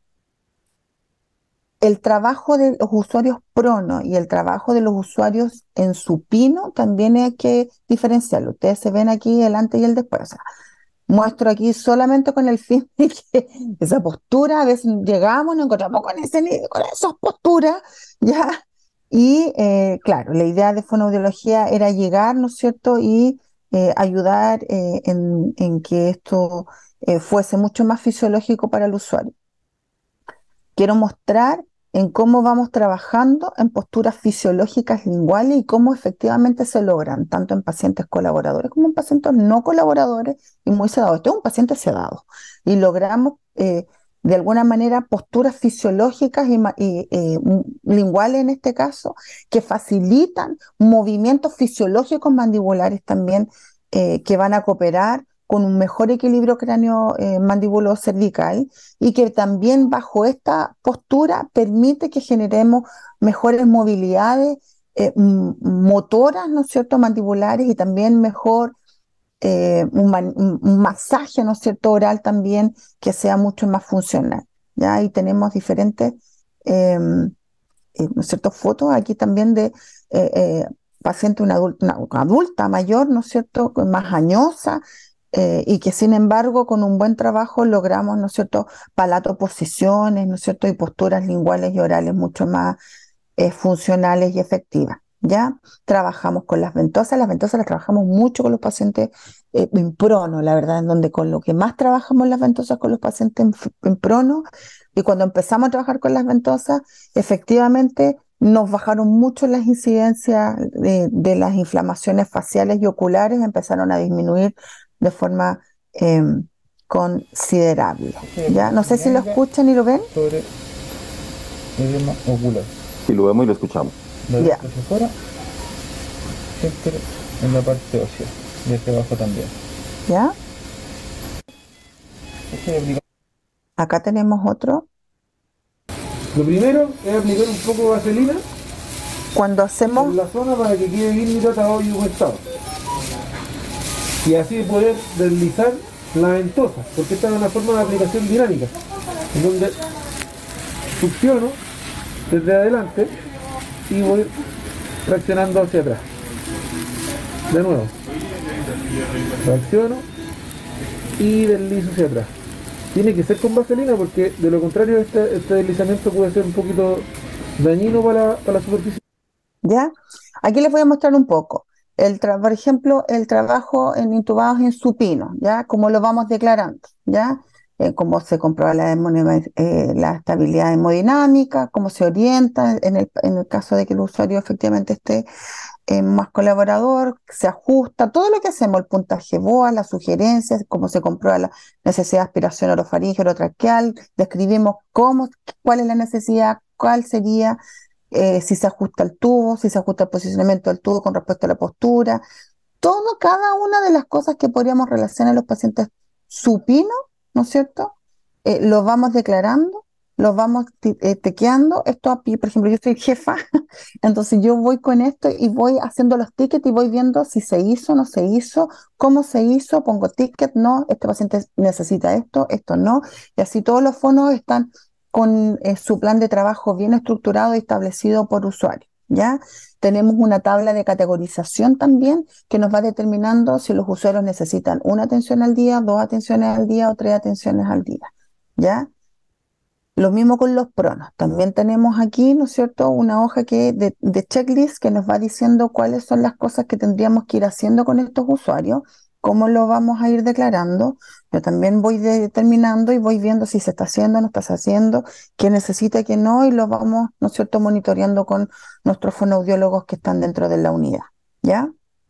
el trabajo de los usuarios prono y el trabajo de los usuarios en supino también hay que diferenciarlo. Ustedes se ven aquí el antes y el después. O sea, muestro aquí solamente con el fin de que esa postura, a veces llegamos, nos encontramos con esas posturas, ¿ya? Y claro, la idea de fonoaudiología era llegar, ¿no es cierto? Y ayudar en que esto fuese mucho más fisiológico para el usuario. Quiero mostrar en cómo vamos trabajando en posturas fisiológicas linguales y cómo efectivamente se logran, tanto en pacientes colaboradores como en pacientes no colaboradores y muy sedados. Este es un paciente sedado y logramos de alguna manera posturas fisiológicas y linguales en este caso que facilitan movimientos fisiológicos mandibulares también que van a cooperar con un mejor equilibrio cráneo mandíbulo cervical y que también bajo esta postura permite que generemos mejores movilidades motoras, ¿no es cierto?, mandibulares y también mejor un masaje, ¿no es cierto?, oral también que sea mucho más funcional. ¿Ya? Ahí tenemos diferentes, ¿no es cierto?, fotos aquí también de paciente, una adulta mayor, ¿no es cierto?, más añosa, y que sin embargo con un buen trabajo logramos, ¿no es cierto?, palatoposiciones, ¿no es cierto?, y posturas linguales y orales mucho más funcionales y efectivas. ¿Ya? Trabajamos con las ventosas las trabajamos mucho con los pacientes en prono, la verdad, en donde con lo que más trabajamos las ventosas con los pacientes en prono, y cuando empezamos a trabajar con las ventosas, efectivamente nos bajaron mucho las incidencias de las inflamaciones faciales y oculares, empezaron a disminuir de forma considerable. ¿Ya? No sé si lo escuchan y lo ven. Sobre edema ocular. Y lo vemos y lo escuchamos. De Ya. hacia afuera, siempre en la parte ósea. Y hacia abajo también. ¿Ya? Este es aplicar- Acá tenemos otro. Lo primero es aplicar un poco de vaselina Cuando en hacemos, la zona para que quede bien hidratado y humectado. Y así poder deslizar la ventosa, porque esta es una forma de aplicación dinámica, en donde succiono desde adelante y voy traccionando hacia atrás. De nuevo. Tracciono y deslizo hacia atrás. Tiene que ser con vaselina porque de lo contrario este deslizamiento puede ser un poquito dañino para la superficie. ¿ya? Aquí les voy a mostrar un poco. Por ejemplo, el trabajo en intubados en supino, ¿ya? Cómo lo vamos declarando, ¿ya? Cómo se comprueba la estabilidad hemodinámica, cómo se orienta en el caso de que el usuario efectivamente esté más colaborador, se ajusta, todo lo que hacemos, el puntaje BOA, las sugerencias, cómo se comprueba la necesidad de aspiración orofaríngea, orotraqueal, describimos cuál es la necesidad, cuál sería, si se ajusta el tubo, si se ajusta el posicionamiento del tubo con respecto a la postura, cada una de las cosas que podríamos relacionar a los pacientes supinos, ¿no es cierto? Los vamos declarando, los vamos tequeando. Esto aquí, por ejemplo, yo soy jefa, entonces yo voy con esto y voy haciendo los tickets y voy viendo si se hizo, no se hizo, cómo se hizo, pongo ticket, no, este paciente necesita esto no, y así todos los fondos están con su plan de trabajo bien estructurado y establecido por usuario, ¿ya? Tenemos una tabla de categorización también que nos va determinando si los usuarios necesitan una atención al día, dos atenciones al día o tres atenciones al día, ¿ya? Lo mismo con los pronos. También tenemos aquí, ¿no es cierto?, una hoja de checklist que nos va diciendo cuáles son las cosas que tendríamos que ir haciendo con estos usuarios, cómo lo vamos a ir declarando. Yo también voy determinando y voy viendo si se está haciendo, no está haciendo, qué necesita, qué no, y lo vamos, ¿no es cierto?, monitoreando con nuestros fonoaudiólogos que están dentro de la unidad, ¿ya?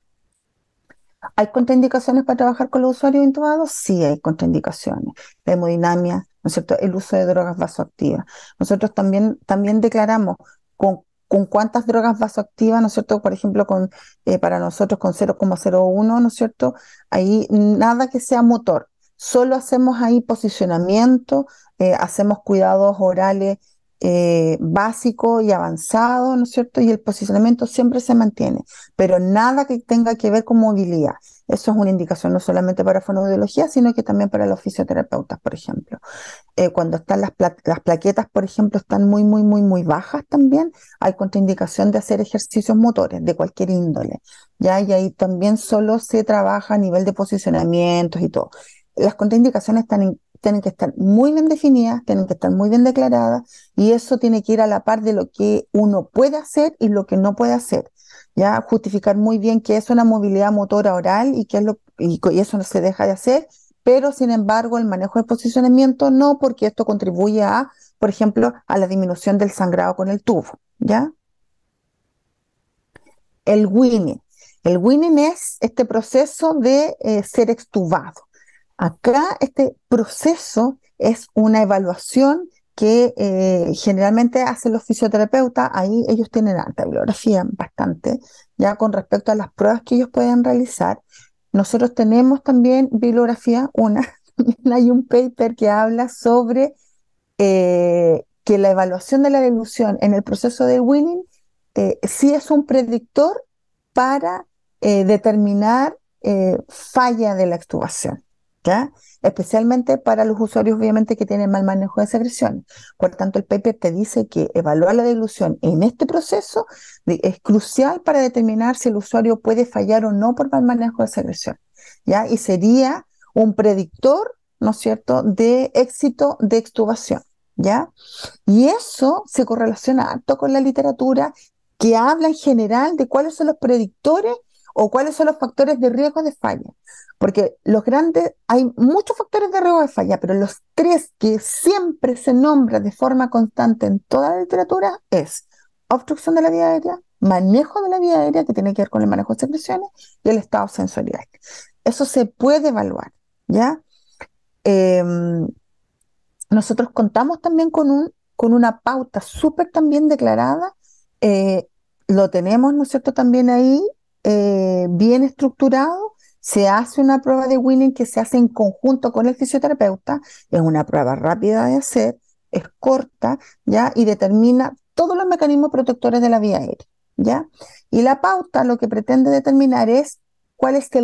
¿Hay contraindicaciones para trabajar con los usuarios intubados? Sí, hay contraindicaciones. La hemodinamia, ¿no es cierto?, el uso de drogas vasoactivas. Nosotros también declaramos con cuántas drogas vasoactivas, ¿no es cierto?, por ejemplo, para nosotros con 0,01, ¿no es cierto?, ahí nada que sea motor. Solo hacemos ahí posicionamiento, hacemos cuidados orales básicos y avanzados, ¿no es cierto?, y el posicionamiento siempre se mantiene, pero nada que tenga que ver con movilidad. Eso es una indicación no solamente para fonoaudiología, sino que también para los fisioterapeutas, por ejemplo. Cuando están las plaquetas, por ejemplo, están muy, muy, muy, muy bajas también, hay contraindicación de hacer ejercicios motores de cualquier índole, ¿ya? Y ahí también solo se trabaja a nivel de posicionamientos y todo. Las contraindicaciones tienen que estar muy bien definidas, tienen que estar muy bien declaradas, y eso tiene que ir a la par de lo que uno puede hacer y lo que no puede hacer. ya justificar muy bien qué es una movilidad motora oral y qué es y eso no se deja de hacer, pero sin embargo el manejo del posicionamiento no, porque esto contribuye a, por ejemplo, a la disminución del sangrado con el tubo, ¿ya? El winning. El winning es este proceso de ser extubado. Acá este proceso es una evaluación que generalmente hacen los fisioterapeutas. Ahí ellos tienen alta bibliografía, bastante, ya con respecto a las pruebas que ellos pueden realizar. Nosotros tenemos también bibliografía, también hay un paper que habla sobre que la evaluación de la dilución en el proceso de winning sí es un predictor para determinar falla de la extubación, ¿ya? Especialmente para los usuarios, obviamente, que tienen mal manejo de secreciones. Por tanto, el paper te dice que evaluar la dilución en este proceso es crucial para determinar si el usuario puede fallar o no por mal manejo de secreción, ¿ya? Y sería un predictor, ¿no es cierto?, de éxito de extubación, ¿ya? Y eso se correlaciona harto con la literatura que habla en general de cuáles son los predictores o cuáles son los factores de riesgo de falla. Porque hay muchos factores de riesgo de falla, pero los tres que siempre se nombran de forma constante en toda la literatura es obstrucción de la vía aérea, manejo de la vía aérea, que tiene que ver con el manejo de secreciones, y el estado sensorial. Eso se puede evaluar, ¿ya? Nosotros contamos también con una pauta súper también declarada, lo tenemos, ¿no es cierto?, también ahí, bien estructurado. Se hace una prueba de winning que se hace en conjunto con el fisioterapeuta, es una prueba rápida de hacer, es corta, ¿ya? Y determina todos los mecanismos protectores de la vía aérea, ¿ya? Y la pauta lo que pretende determinar es cuál es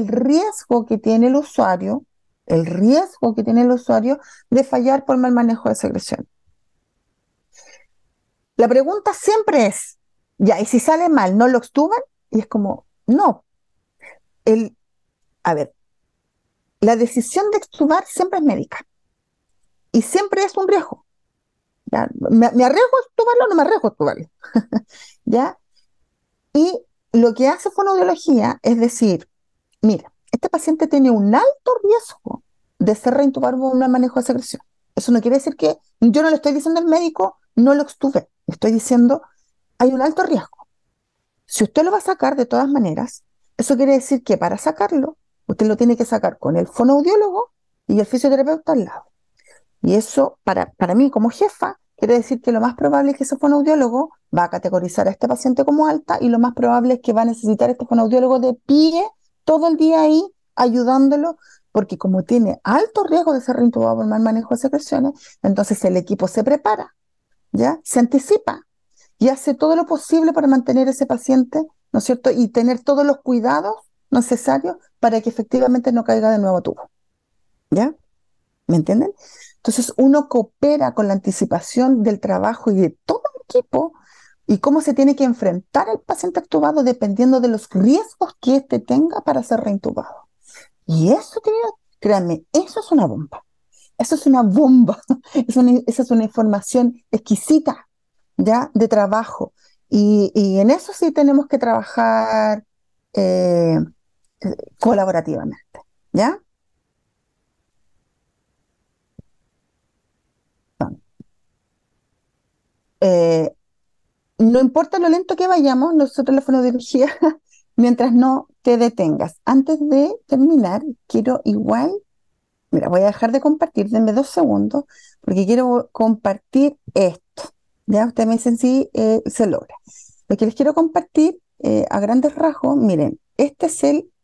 el riesgo que tiene el usuario de fallar por mal manejo de secreción. La pregunta siempre es, ya, ¿y si sale mal, no lo extuban? Y es como, no. A ver, la decisión de extubar siempre es médica y siempre es un riesgo, ¿ya? ¿Me arriesgo a extubarlo o no me arriesgo a extubarlo? ¿Ya? Y lo que hace fonoaudiología es decir, mira, este paciente tiene un alto riesgo de ser reintubado por un mal manejo de secreción. Eso no quiere decir que yo no le estoy diciendo al médico, no lo extube. Le estoy diciendo, hay un alto riesgo. Si usted lo va a sacar de todas maneras, eso quiere decir que para sacarlo, usted lo tiene que sacar con el fonoaudiólogo y el fisioterapeuta al lado. Y eso, para mí como jefa, quiere decir que lo más probable es que ese fonoaudiólogo va a categorizar a este paciente como alta y lo más probable es que va a necesitar este fonoaudiólogo de pie todo el día ahí ayudándolo, porque como tiene alto riesgo de ser reintubado por mal manejo de secreciones, entonces el equipo se prepara, ¿ya? Se anticipa y hace todo lo posible para mantener ese paciente, ¿no es cierto? Y tener todos los cuidados necesarios para que efectivamente no caiga de nuevo tubo, ¿ya? ¿Me entienden? Entonces uno coopera con la anticipación del trabajo y de todo el equipo y cómo se tiene que enfrentar al paciente extubado dependiendo de los riesgos que éste tenga para ser reintubado. Y eso, créanme, eso es una bomba. Eso es una bomba. Esa es una información exquisita, ¿ya? De trabajo. Y en eso sí tenemos que trabajar eh, colaborativamente, ¿ya? Eh, no importa lo lento que vayamos, nosotros la fonoaudiología, mientras no te detengas. Antes de terminar, quiero igual, mira, voy a dejar de compartir, denme 2 segundos, porque quiero compartir esto. Ya ustedes me dicen si se logra. Lo que les quiero compartir a grandes rasgos, miren, este es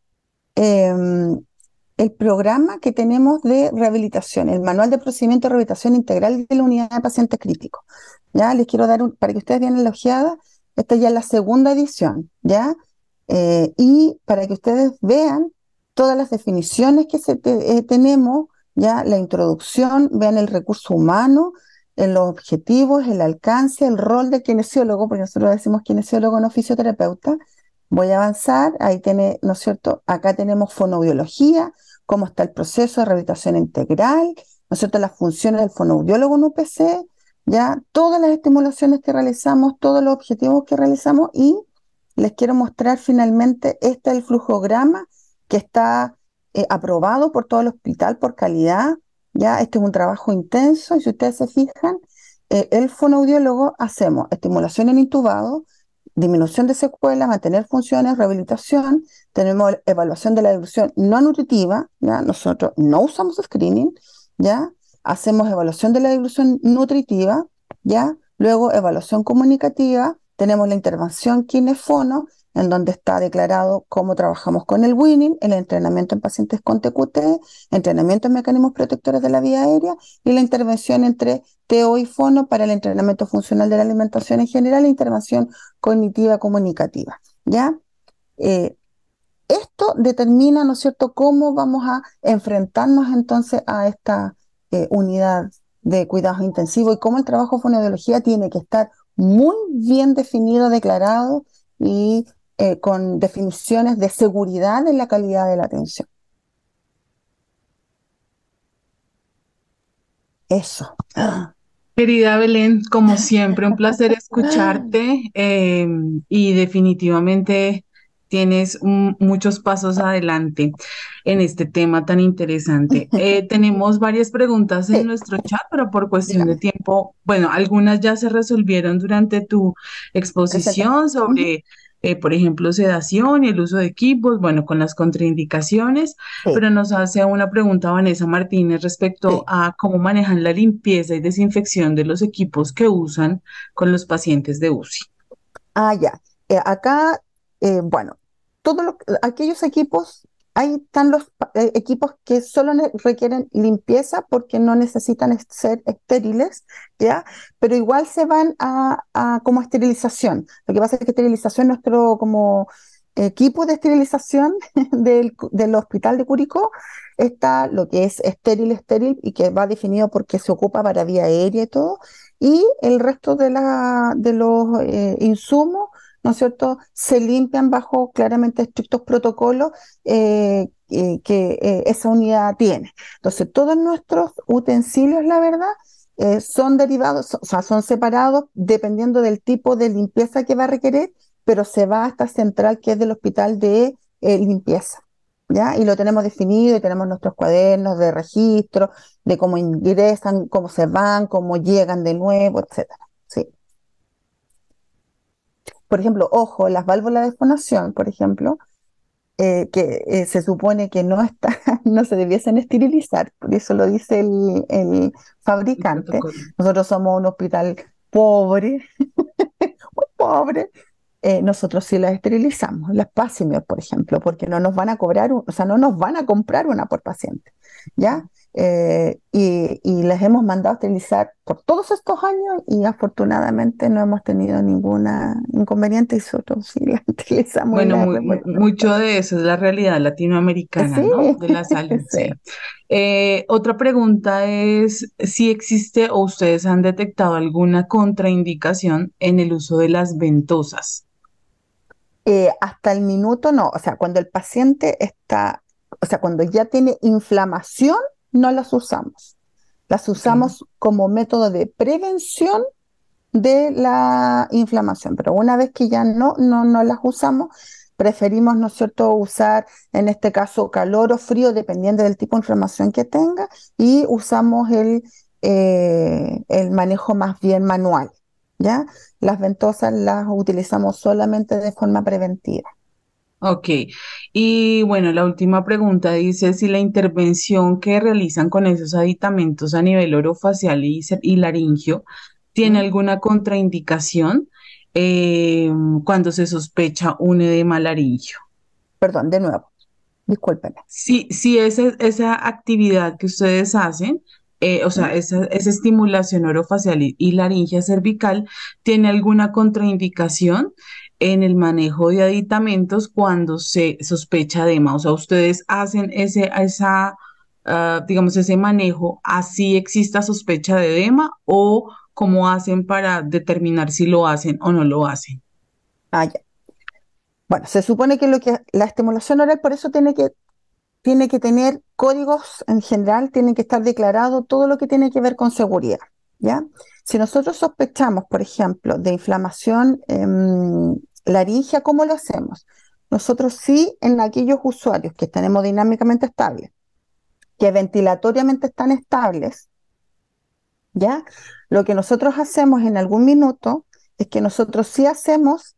el programa que tenemos de rehabilitación, el manual de procedimiento de rehabilitación integral de la unidad de pacientes críticos. Ya les quiero dar para que ustedes vean la ojeada, esta ya es la segunda edición, ¿ya? Y para que ustedes vean todas las definiciones que tenemos, ya la introducción, vean el recurso humano, los objetivos, el alcance, el rol del kinesiólogo, porque nosotros decimos kinesiólogo, no fisioterapeuta. Voy a avanzar, ahí tiene, ¿no es cierto? Acá tenemos fonoaudiología, cómo está el proceso de rehabilitación integral, ¿no es cierto? Las funciones del fonoaudiólogo en UPC, ya todas las estimulaciones que realizamos, todos los objetivos que realizamos y les quiero mostrar finalmente, este es el flujograma que está aprobado por todo el hospital por calidad, ¿ya? Este es un trabajo intenso y si ustedes se fijan, el fonoaudiólogo hacemos estimulación en intubado, disminución de secuelas, mantener funciones, rehabilitación, tenemos evaluación de la evolución no nutritiva, ¿ya? Nosotros no usamos screening, ¿ya? Hacemos evaluación de la evolución nutritiva, ¿ya? Luego evaluación comunicativa, tenemos la intervención kinefono, en donde está declarado cómo trabajamos con el Winning, el entrenamiento en pacientes con TQT, entrenamiento en mecanismos protectores de la vía aérea y la intervención entre TO y fono para el entrenamiento funcional de la alimentación en general e intervención cognitiva comunicativa, ¿ya? Esto determina, ¿no es cierto?, cómo vamos a enfrentarnos entonces a esta unidad de cuidados intensivos y cómo el trabajo de fonoaudiología tiene que estar muy bien definido, declarado y con definiciones de seguridad en la calidad de la atención. Eso. Querida Belén, como siempre, un placer escucharte y definitivamente tienes muchos pasos adelante en este tema tan interesante. Tenemos varias preguntas en Sí, nuestro chat, pero por cuestión de dígame, tiempo, bueno, algunas ya se resolvieron durante tu presentación. exposición sobre, por ejemplo, sedación y el uso de equipos, bueno, con las contraindicaciones, Sí, pero nos hace una pregunta Vanessa Martínez respecto sí. a cómo manejan la limpieza y desinfección de los equipos que usan con los pacientes de UCI. Ah, ya. Acá, bueno, aquellos equipos, ahí están los equipos que solo requieren limpieza porque no necesitan ser estériles, ¿ya? Pero igual se van a como esterilización. Lo que pasa es que esterilización, nuestro como equipo de esterilización del hospital de Curicó, está lo que es estéril y que va definido porque se ocupa para vía aérea y todo, y el resto de los insumos, ¿no es cierto?, se limpian bajo claramente estrictos protocolos que esa unidad tiene. Entonces, todos nuestros utensilios, la verdad, son derivados, o sea, son separados dependiendo del tipo de limpieza que va a requerir, pero se va a esta central que es del hospital de limpieza. ¿Ya? Y lo tenemos definido y tenemos nuestros cuadernos de registro, de cómo ingresan, cómo se van, cómo llegan de nuevo, etcétera. Sí. Por ejemplo, ojo, las válvulas de fonación, por ejemplo, que se supone que no está, no se debiesen esterilizar, por eso lo dice el El fabricante. protocolo. Nosotros somos un hospital pobre, muy pobre. Nosotros sí las esterilizamos, las Pasimios, por ejemplo, porque no nos van a cobrar, o sea, no nos van a comprar una por paciente, ¿ya? Y les hemos mandado a esterilizar por todos estos años y afortunadamente no hemos tenido ninguna inconveniente y nosotros sí las esterilizamos y Bueno, las devolvemos. mucho de eso es la realidad latinoamericana, Sí, ¿no? De la salud, sí. sí. Otra pregunta es si existe o ustedes han detectado alguna contraindicación en el uso de las ventosas. Hasta el minuto no, o sea, cuando el paciente está, o sea, cuando ya tiene inflamación, no las usamos. Las Ok. usamos como método de prevención de la inflamación, pero una vez que ya no las usamos, preferimos, ¿no es cierto?, usar en este caso calor o frío, dependiendo del tipo de inflamación que tenga, y usamos el manejo más bien manual, ¿ya? Las ventosas las utilizamos solamente de forma preventiva. Ok, y bueno, la última pregunta dice si la intervención que realizan con esos aditamentos a nivel orofacial y laringio tiene ¿Mm? alguna contraindicación cuando se sospecha un edema laringio. Perdón, de nuevo, discúlpeme. Si esa actividad que ustedes hacen, o ¿Mm? sea, esa estimulación orofacial y laringe cervical, ¿tiene alguna contraindicación en el manejo de aditamentos cuando se sospecha edema? O sea, ustedes hacen digamos, ese manejo, así exista sospecha de edema o cómo hacen para determinar si lo hacen o no lo hacen. Ah, ya. Bueno, se supone que la estimulación oral por eso tiene que tener códigos en general, tiene que estar declarado todo lo que tiene que ver con seguridad, ¿ya? Si nosotros sospechamos, por ejemplo, de inflamación laringe, ¿cómo lo hacemos? Nosotros sí, en aquellos usuarios que están hemodinámicamente estables, que ventilatoriamente están estables, ¿ya? Lo que nosotros hacemos en algún minuto es que nosotros sí hacemos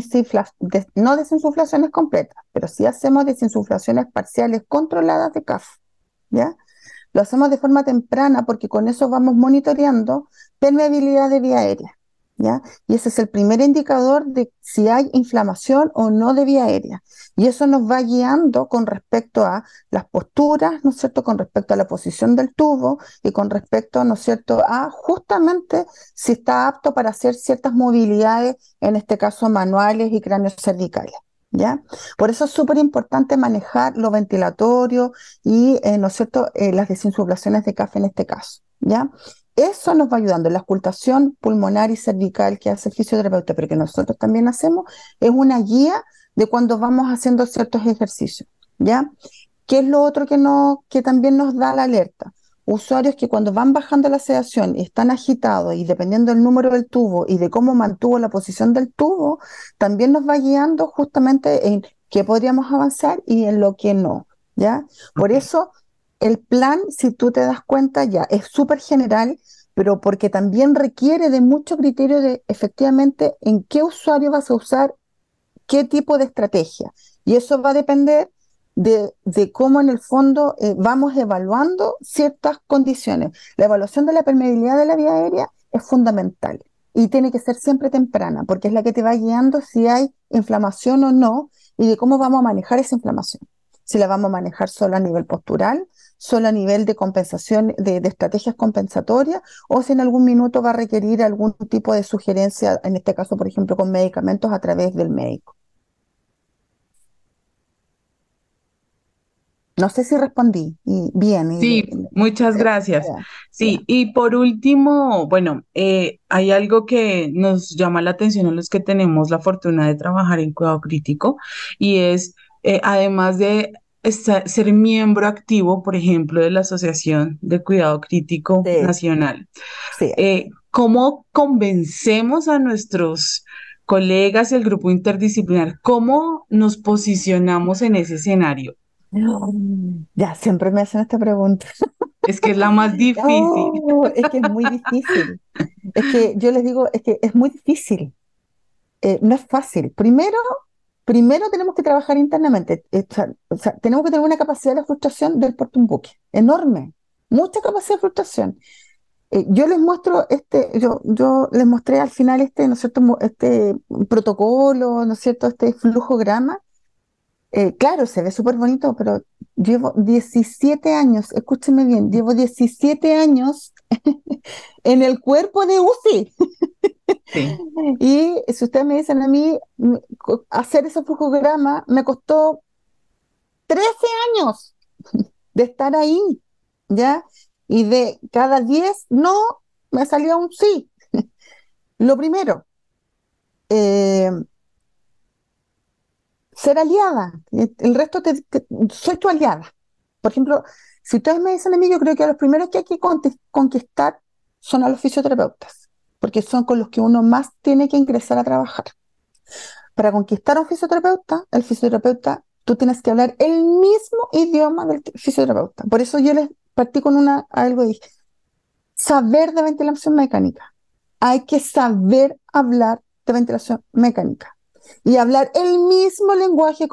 no desinsuflaciones completas, pero sí hacemos desinsuflaciones parciales controladas de CAF, ¿ya? Lo hacemos de forma temprana porque con eso vamos monitoreando permeabilidad de vía aérea, ¿ya? Y ese es el primer indicador de si hay inflamación o no de vía aérea. Y eso nos va guiando con respecto a las posturas, ¿no es cierto?, con respecto a la posición del tubo y con respecto, ¿no es cierto?, a justamente si está apto para hacer ciertas movilidades, en este caso manuales y cráneos cervicales, ¿ya? Por eso es súper importante manejar lo ventilatorio y, ¿no es cierto?, las desinsuflaciones de CAF en este caso, ¿ya? Eso nos va ayudando. La auscultación pulmonar y cervical que hace el fisioterapeuta, pero que nosotros también hacemos, es una guía de cuando vamos haciendo ciertos ejercicios, ¿ya? ¿Qué es lo otro que también nos da la alerta? Usuarios que cuando van bajando la sedación y están agitados y dependiendo del número del tubo y de cómo mantuvo la posición del tubo, también nos va guiando justamente en qué podríamos avanzar y en lo que no, ¿ya? Por Ok. eso el plan, si tú te das cuenta, ya es súper general, pero porque también requiere de mucho criterio de efectivamente en qué usuario vas a usar qué tipo de estrategia. Y eso va a depender de cómo en el fondo vamos evaluando ciertas condiciones. La evaluación de la permeabilidad de la vía aérea es fundamental y tiene que ser siempre temprana, porque es la que te va guiando si hay inflamación o no y de cómo vamos a manejar esa inflamación. Si la vamos a manejar solo a nivel postural, solo a nivel de compensación, de estrategias compensatorias, o si en algún minuto va a requerir algún tipo de sugerencia, en este caso, por ejemplo, con medicamentos a través del médico. No sé si respondí bien. Sí, muchas gracias. Ya, ya. Sí, y por último, bueno, hay algo que nos llama la atención a los que tenemos la fortuna de trabajar en cuidado crítico y es, además de ser miembro activo, por ejemplo, de la Asociación de Cuidado Crítico Sí, Nacional, sí. ¿cómo convencemos a nuestros colegas y el grupo interdisciplinar? ¿Cómo nos posicionamos en ese escenario? Ya, siempre me hacen esta pregunta. Es que es la más difícil. Oh, es que es muy difícil. Es que yo les digo, es que es muy difícil. No es fácil. Primero tenemos que trabajar internamente. O sea, tenemos que tener una capacidad de frustración del porte un buque. Enorme. Mucha capacidad de frustración. Yo les muestro yo les mostré al final ¿no es cierto? Este protocolo, ¿no es cierto? Este flujograma. Claro, se ve súper bonito, pero llevo 17 años, escúcheme bien, llevo 17 años en el cuerpo de UCI. Sí, Y si ustedes me dicen a mí, hacer ese flujograma me costó 13 años de estar ahí, ¿ya? Y de cada 10 no, me salía un sí. Lo primero, eh, ser aliada. El resto soy tu aliada. Por ejemplo, si ustedes me dicen a mí, yo creo que a los primeros que hay que conquistar son a los fisioterapeutas, porque son con los que uno más tiene que ingresar a trabajar. Para conquistar a un fisioterapeuta, el fisioterapeuta, tú tienes que hablar el mismo idioma del fisioterapeuta. Por eso yo les partí con algo y dije, saber de ventilación mecánica. Hay que saber hablar de ventilación mecánica y hablar el mismo lenguaje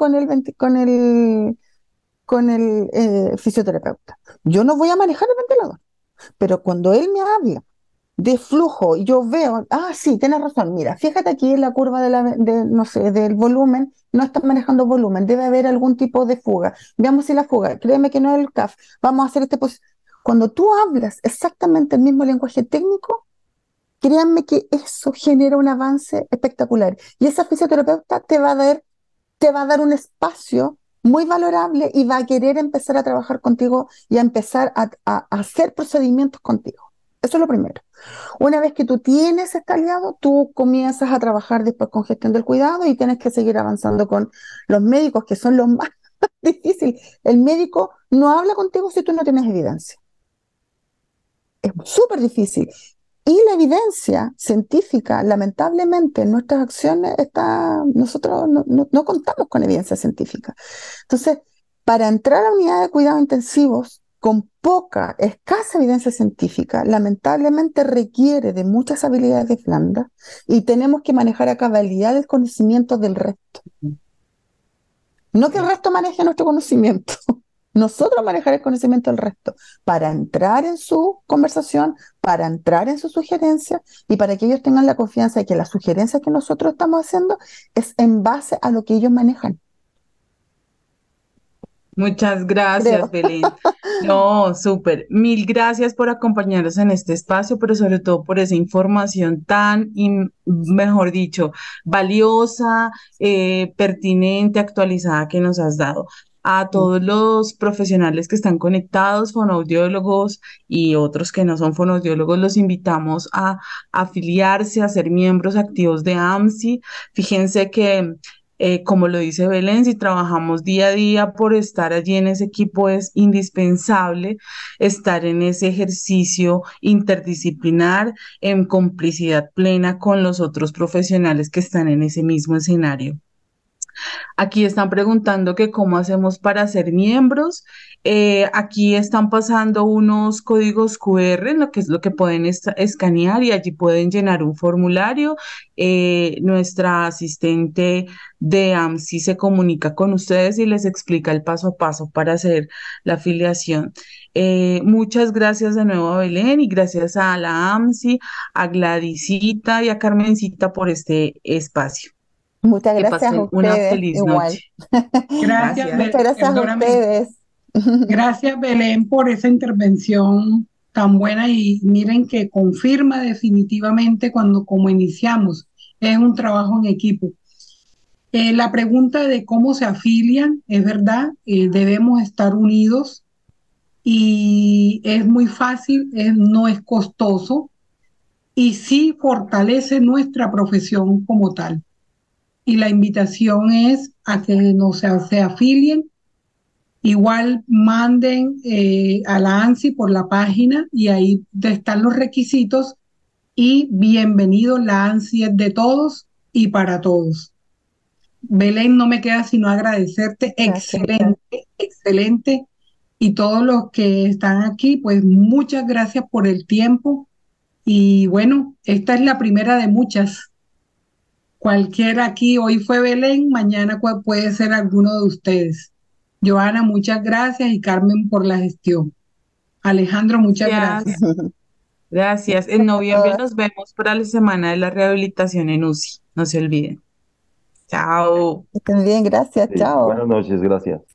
con el fisioterapeuta. Yo no voy a manejar el ventilador, pero cuando él me habla de flujo y yo veo, sí, tienes razón, mira, fíjate aquí en la curva no sé, del volumen, no está manejando volumen, debe haber algún tipo de fuga. Veamos si la fuga, créeme que no es el CAF, vamos a hacer Cuando tú hablas exactamente el mismo lenguaje técnico, créanme que eso genera un avance espectacular. Y esa fisioterapeuta te va a dar un espacio muy valorable y va a querer empezar a trabajar contigo y a empezar a hacer procedimientos contigo. Eso es lo primero. Una vez que tú tienes este aliado, tú comienzas a trabajar después con gestión del cuidado y tienes que seguir avanzando con los médicos, que son los más difíciles. El médico no habla contigo si tú no tienes evidencia. Es súper difícil. Y la evidencia científica, lamentablemente, en nuestras acciones nosotros no contamos con evidencia científica. Entonces, para entrar a la unidad de cuidados intensivos con poca, escasa evidencia científica, lamentablemente requiere de muchas habilidades de Flanders y tenemos que manejar a cabalidad el conocimiento del resto. No que el resto maneje nuestro conocimiento. Nosotros manejar el conocimiento del resto para entrar en su conversación, para entrar en sus sugerencias y para que ellos tengan la confianza de que las sugerencias que nosotros estamos haciendo es en base a lo que ellos manejan. Muchas gracias, Creo. Belén. No, súper. Mil gracias por acompañarnos en este espacio, pero sobre todo por esa información tan, mejor dicho, valiosa, pertinente, actualizada que nos has dado. A todos los profesionales que están conectados, fonoaudiólogos y otros que no son fonoaudiólogos, los invitamos a afiliarse, a ser miembros activos de AMSI. Fíjense que como lo dice Belén, si trabajamos día a día por estar allí en ese equipo, es indispensable estar en ese ejercicio interdisciplinar en complicidad plena con los otros profesionales que están en ese mismo escenario. Aquí están preguntando que cómo hacemos para ser miembros. Aquí están pasando unos códigos QR, lo que es lo que pueden escanear y allí pueden llenar un formulario. Nuestra asistente de AMSI se comunica con ustedes y les explica el paso a paso para hacer la afiliación. Muchas gracias de nuevo a Belén y gracias a la AMSI, a Gladysita y a Carmencita por este espacio. Muchas Que gracias a pasen una ustedes, feliz igual. noche. Gracias, Gracias. Muchas gracias a perdóname. ustedes. Gracias, Belén, por esa intervención tan buena y miren que confirma definitivamente cuando como iniciamos, es un trabajo en equipo. La pregunta de cómo se afilian, es verdad, debemos estar unidos y es muy fácil, no es costoso y sí fortalece nuestra profesión como tal. Y la invitación es a que se afilien. Igual manden a la ANSI por la página y ahí están los requisitos y bienvenido, la ANSI es de todos y para todos. Belén, no me queda sino agradecerte, Gracias. excelente, excelente. Y todos los que están aquí, pues muchas gracias por el tiempo. Y bueno, esta es la primera de muchas. Cualquiera aquí, hoy fue Belén, mañana puede ser alguno de ustedes. Joana, muchas gracias y Carmen por la gestión. Alejandro, muchas gracias. Gracias. Gracias. En noviembre nos vemos para la semana de la rehabilitación en UCI. No se olviden. Chao. Estén bien, gracias, Sí, chao. buenas noches, gracias.